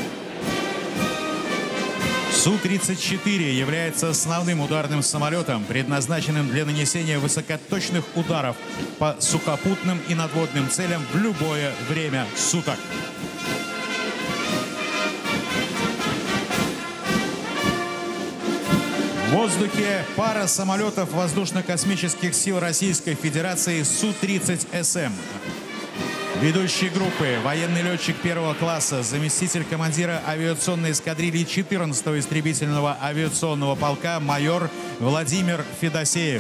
Су-34 является основным ударным самолетом, предназначенным для нанесения высокоточных ударов по сухопутным и надводным целям в любое время суток. В воздухе пара самолетов воздушно-космических сил Российской Федерации Су-30СМ. Ведущий группы военный летчик первого класса, заместитель командира авиационной эскадрильи 14-го истребительного авиационного полка майор Владимир Федосеев.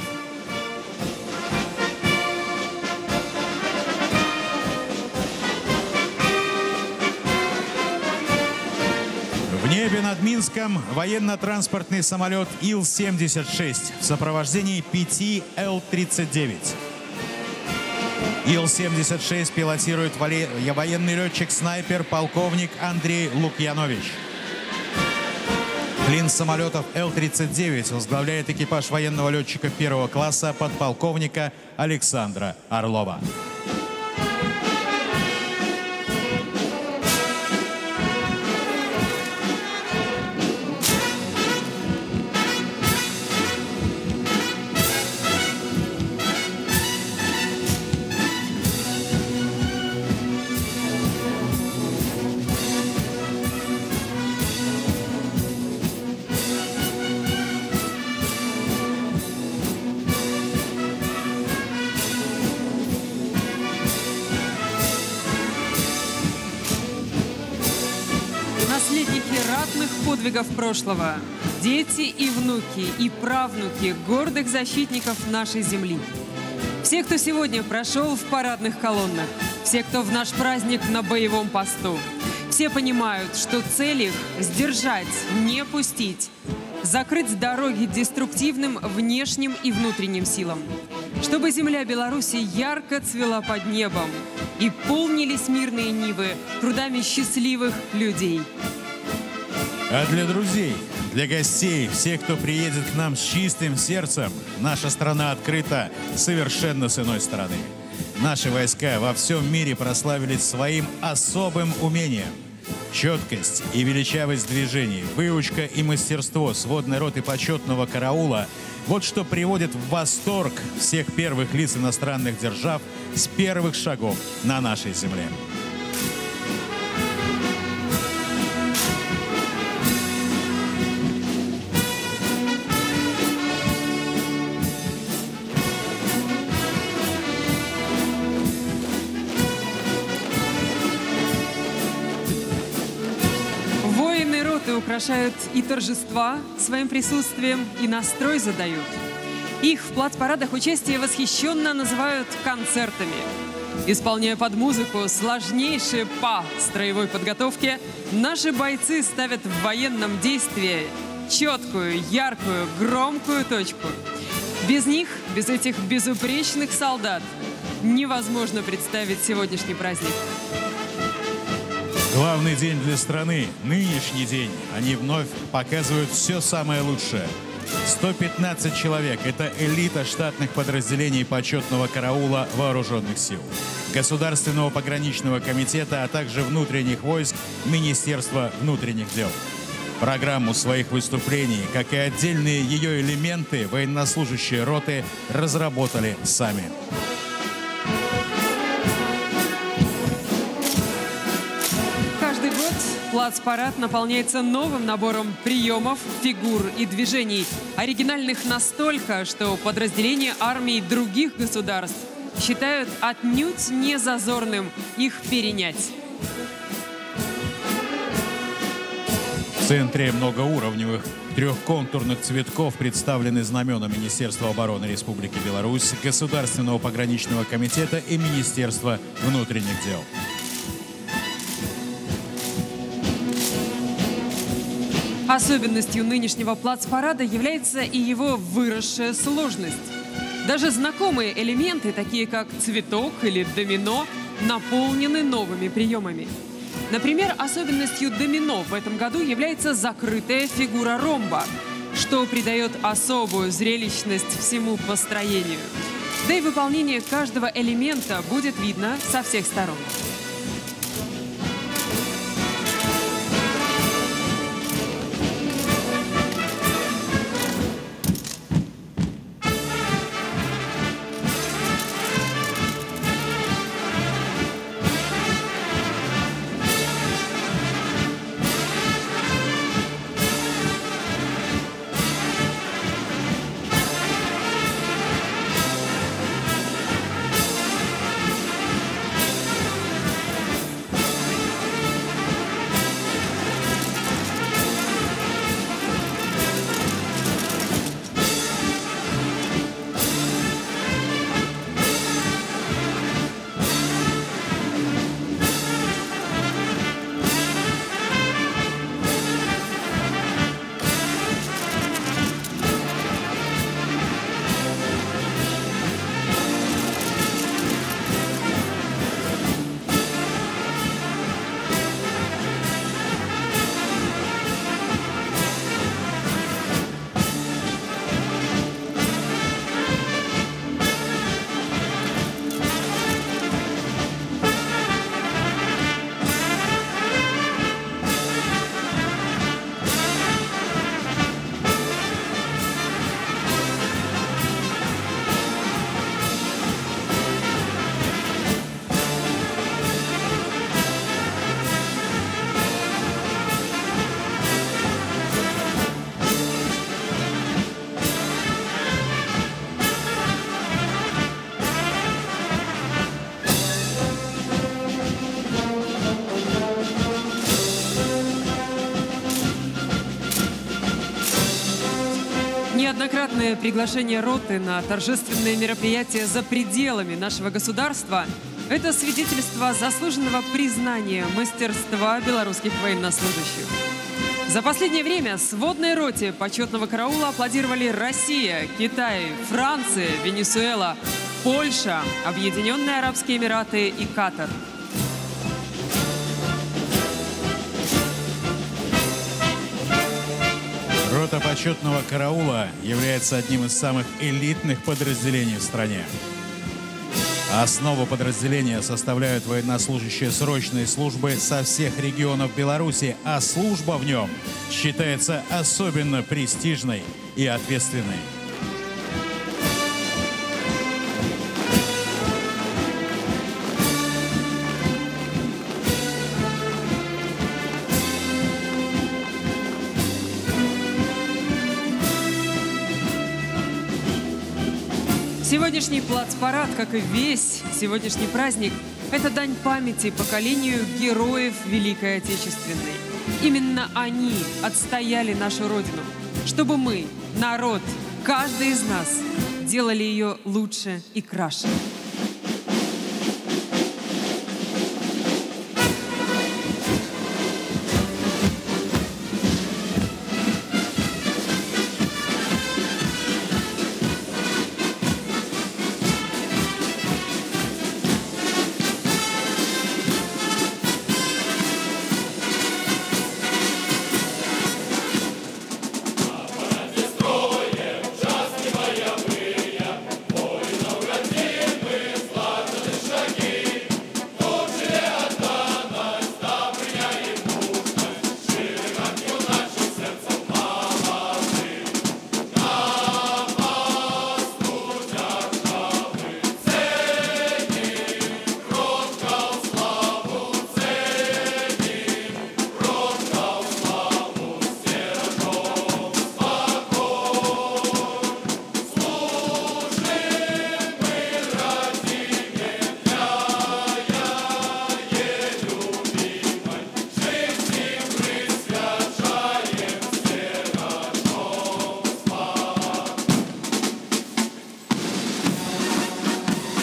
В небе над Минском военно-транспортный самолет Ил-76 в сопровождении 5 Л-39. Ил-76 пилотирует военный летчик-снайпер полковник Андрей Лукьянович. Клин самолетов Л-39 возглавляет экипаж военного летчика первого класса подполковника Александра Орлова. Подвигов прошлого, дети и внуки, и правнуки гордых защитников нашей земли. Все, кто сегодня прошел в парадных колоннах, все, кто в наш праздник на боевом посту, все понимают, что цель их – сдержать, не пустить, закрыть дороги деструктивным внешним и внутренним силам, чтобы земля Беларуси ярко цвела под небом и полнились мирные нивы трудами счастливых людей. А для друзей, для гостей, всех, кто приедет к нам с чистым сердцем, наша страна открыта совершенно с иной стороны. Наши войска во всем мире прославились своим особым умением. Четкость и величавость движений, выучка и мастерство сводной роты почетного караула – вот что приводит в восторг всех первых лиц иностранных держав с первых шагов на нашей земле. Украшают и торжества своим присутствием, и настрой задают. Их в плацпарадах участие восхищенно называют концертами. Исполняя под музыку сложнейшие па строевой подготовки, наши бойцы ставят в военном действии четкую, яркую, громкую точку. Без них, без этих безупречных солдат, невозможно представить сегодняшний праздник. Главный день для страны, нынешний день, они вновь показывают все самое лучшее. 115 человек – это элита штатных подразделений почетного караула вооруженных сил, Государственного пограничного комитета, а также внутренних войск Министерства внутренних дел. Программу своих выступлений, как и отдельные ее элементы, военнослужащие роты разработали сами. плацпарад наполняется новым набором приемов, фигур и движений, оригинальных настолько, что подразделения армий других государств считают отнюдь не зазорным их перенять. В центре многоуровневых трехконтурных цветков представлены знамена Министерства обороны Республики Беларусь, Государственного пограничного комитета и Министерства внутренних дел. Особенностью нынешнего плацпарада является и его выросшая сложность. Даже знакомые элементы, такие как цветок или домино, наполнены новыми приемами. Например, особенностью домино в этом году является закрытая фигура ромба, что придает особую зрелищность всему построению. Да и выполнение каждого элемента будет видно со всех сторон. Неоднократное приглашение роты на торжественные мероприятия за пределами нашего государства – это свидетельство заслуженного признания мастерства белорусских военнослужащих. За последнее время сводной роте почетного караула аплодировали Россия, Китай, Франция, Венесуэла, Польша, Объединенные Арабские Эмираты и Катар. Рота почетного караула является одним из самых элитных подразделений в стране. Основу подразделения составляют военнослужащие срочной службы со всех регионов Беларуси, а служба в нем считается особенно престижной и ответственной. Сегодняшний плацпарад, как и весь сегодняшний праздник, это дань памяти поколению героев Великой Отечественной. Именно они отстояли нашу Родину, чтобы мы, народ, каждый из нас, делали ее лучше и краше.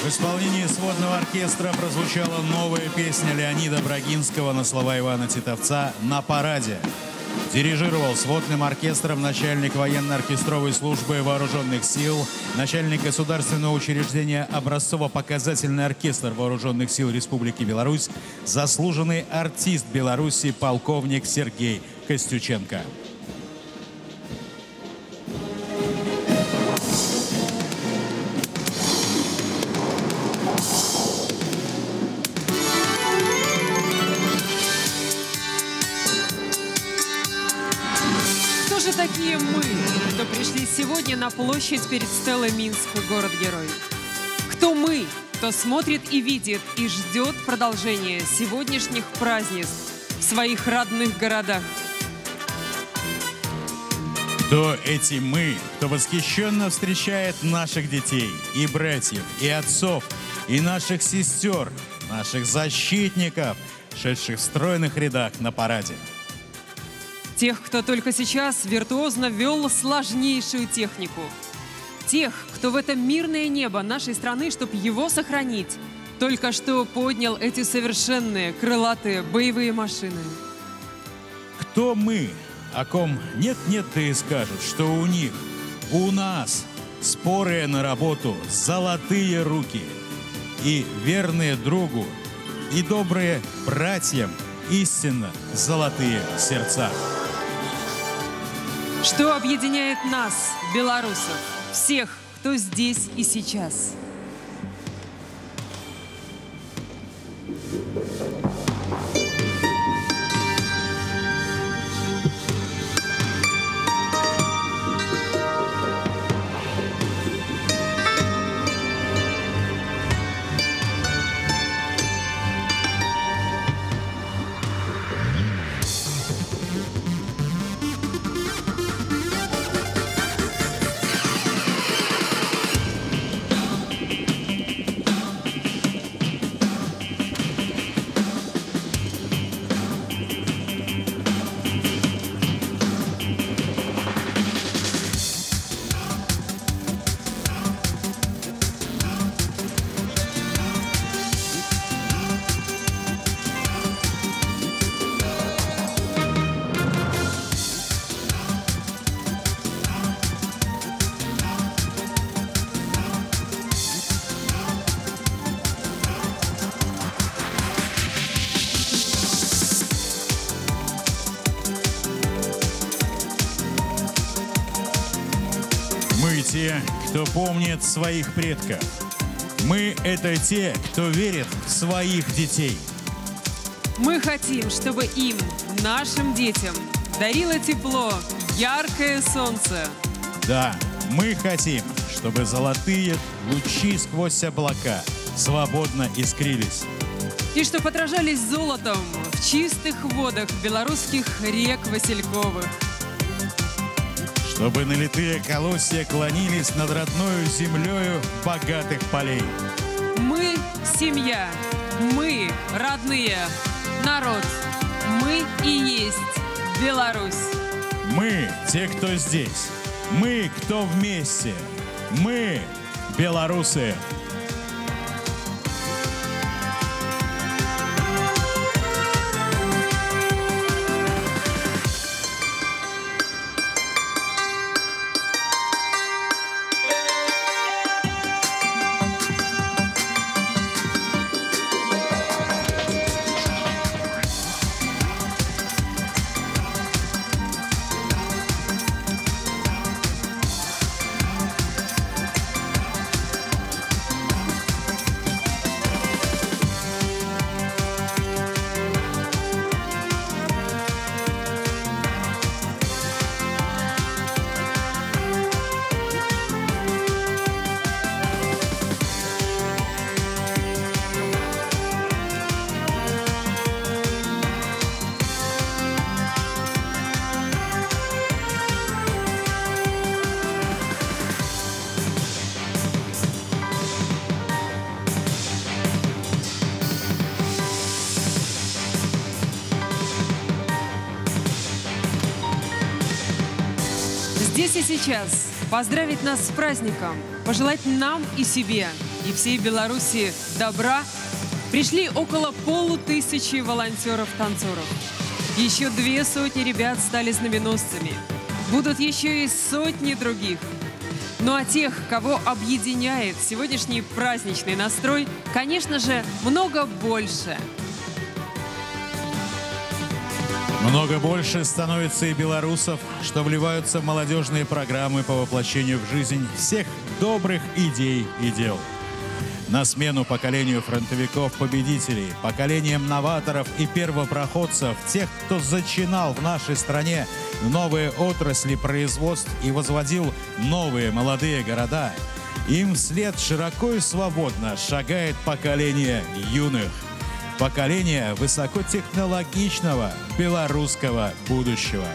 В исполнении сводного оркестра прозвучала новая песня Леонида Брагинского на слова Ивана Титовца «На параде». Дирижировал сводным оркестром начальник военно-оркестровой службы вооруженных сил, начальник государственного учреждения «Образцово-показательный оркестр вооруженных сил Республики Беларусь», заслуженный артист Беларуси полковник Сергей Костюченко. Кто же такие мы, кто пришли сегодня на площадь перед стелой Минск, город-герой? Кто мы, кто смотрит и видит, и ждет продолжения сегодняшних празднеств в своих родных городах? Кто эти мы, кто восхищенно встречает наших детей, и братьев, и отцов, и наших сестер, наших защитников, шедших в стройных рядах на параде? Тех, кто только сейчас виртуозно вел сложнейшую технику. Тех, кто в это мирное небо нашей страны, чтобы его сохранить, только что поднял эти совершенные крылатые боевые машины. Кто мы, о ком нет-нет, да и скажут, что у них, у нас спорые на работу, золотые руки, и верные другу, и добрые братьям, истинно золотые сердца. Что объединяет нас, белорусов, всех, кто здесь и сейчас? Мы те, кто помнит своих предков. Мы — это те, кто верит в своих детей. Мы хотим, чтобы им, нашим детям, дарило тепло, яркое солнце. Да, мы хотим, чтобы золотые лучи сквозь облака свободно искрились. И чтобы отражались золотом в чистых водах белорусских рек Васильковых. Чтобы налитые колосья клонились над родною землею богатых полей. Мы — семья, мы — родные, народ, мы и есть Беларусь. Мы — те, кто здесь, мы — кто вместе, мы — белорусы. Здесь и сейчас поздравить нас с праздником, пожелать нам и себе и всей Беларуси добра пришли около 500 волонтеров-танцоров. Еще 200 ребят стали знаменосцами. Будут еще и сотни других. Ну а тех, кого объединяет сегодняшний праздничный настрой, конечно же, много больше. Много больше становится и белорусов, что вливаются в молодежные программы по воплощению в жизнь всех добрых идей и дел. На смену поколению фронтовиков-победителей, поколениям новаторов и первопроходцев, тех, кто зачинал в нашей стране новые отрасли производств и возводил новые молодые города, им вслед широко и свободно шагает поколение юных, поколение высокотехнологичного белорусского будущего.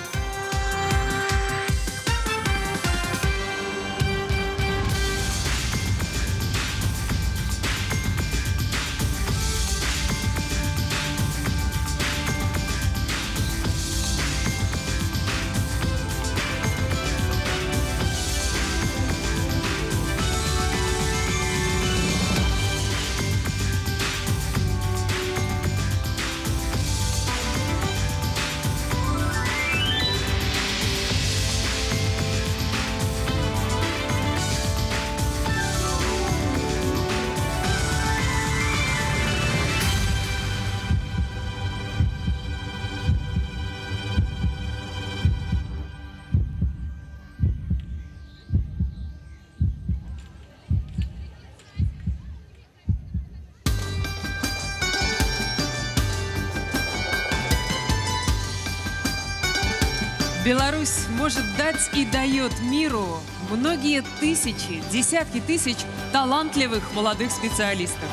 Беларусь может дать и дает миру многие тысячи, десятки тысяч талантливых молодых специалистов.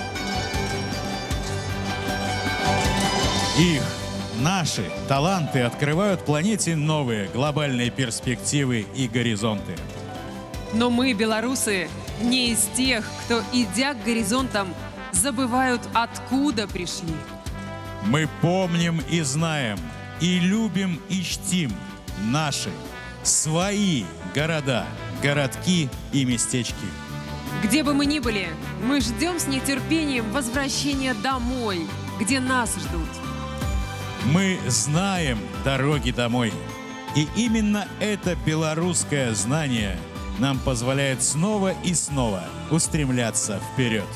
Их, наши таланты открывают планете новые глобальные перспективы и горизонты. Но мы, белорусы, не из тех, кто, идя к горизонтам, забывают, откуда пришли. Мы помним и знаем, и любим, и чтим наши, свои города, городки и местечки. Где бы мы ни были, мы ждем с нетерпением возвращения домой, где нас ждут. Мы знаем дороги домой. И именно это белорусское знание нам позволяет снова и снова устремляться вперед.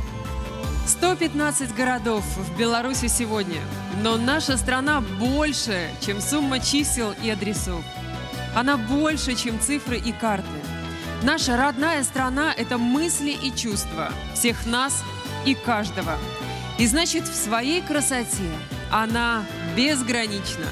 115 городов в Беларуси сегодня, но наша страна больше, чем сумма чисел и адресов. Она больше, чем цифры и карты. Наша родная страна – это мысли и чувства всех нас и каждого. И значит, в своей красоте она безгранична.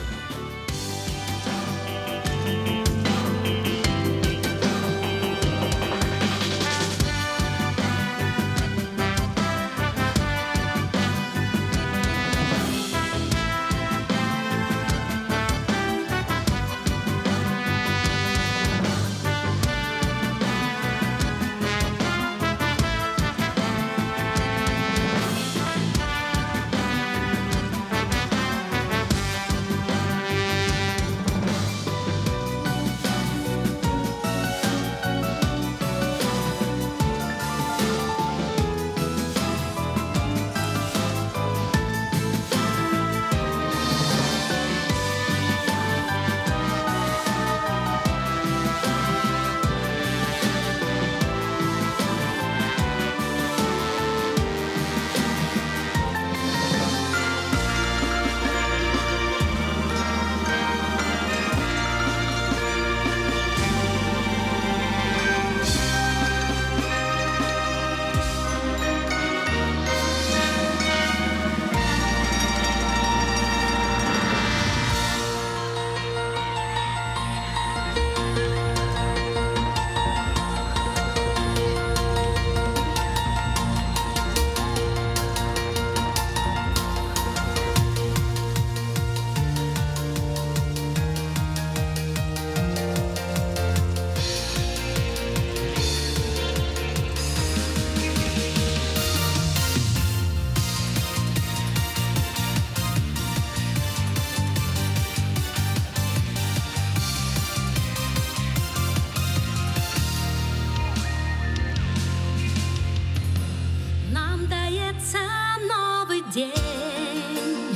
день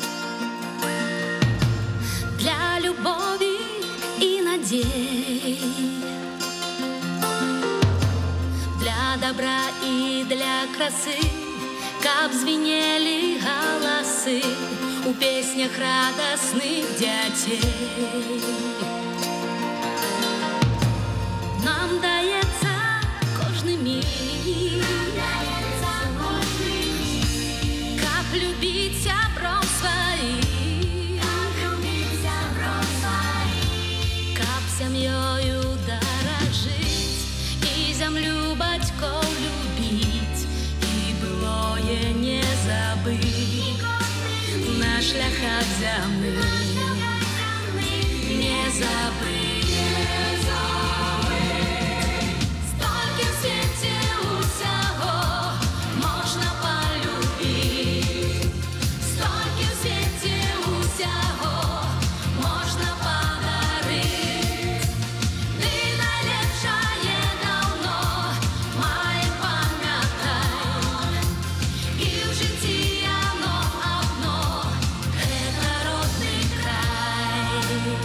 для любови и надей, для добра и для красы, каб звенели голосы у песнях радостных детей. Нам дается кожный миг, как любить сябров своих, как сям'ёю дорожить и землю батьков любить, и былое не забыть на шляхах земных, не забыть. Столько в свете усяго можна полюбить, столько в свете усяго можна подарить. Ты найлепшае давно має пам'ятай, і в житті оно одно — это родный край.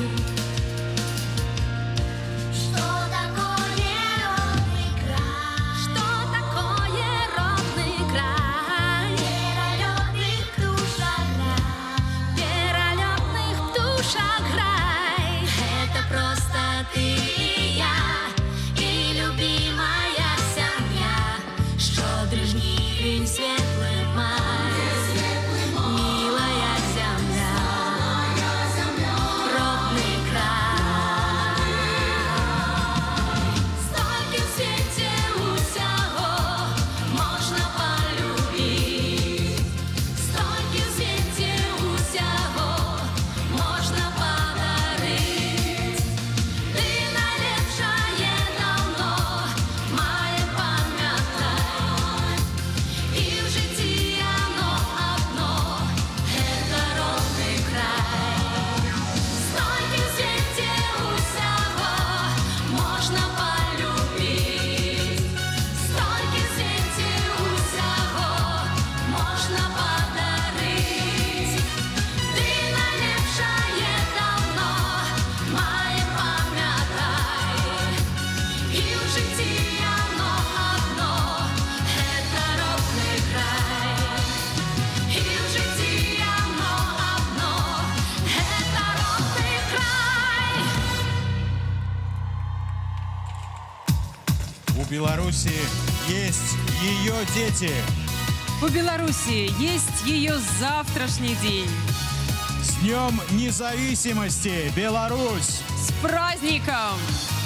Что такое родный край? Что такое родный край? Перелетных птушек рай, перелетных птушек рай. Это просто ты и я, и любимая семья. Щедрий жнивень, светлый май, милая земля, родный край. Столько в свете усяго можна полюбить, столько в свете усяго можна подарить. Ты найлепшає давно має пам'ятай, і в житті оно одно — это родный край. Столько в свете усяго можна полюбить, столько в свете усяго можна подарить. Ти найлепшає давно має пам'ятай, і в житті оно одно — это родный край. І в житті оно одно — это родный край. У Беларуси есть ее дети. У Беларуси есть ее завтрашний день. С Днем независимости, Беларусь! С праздником!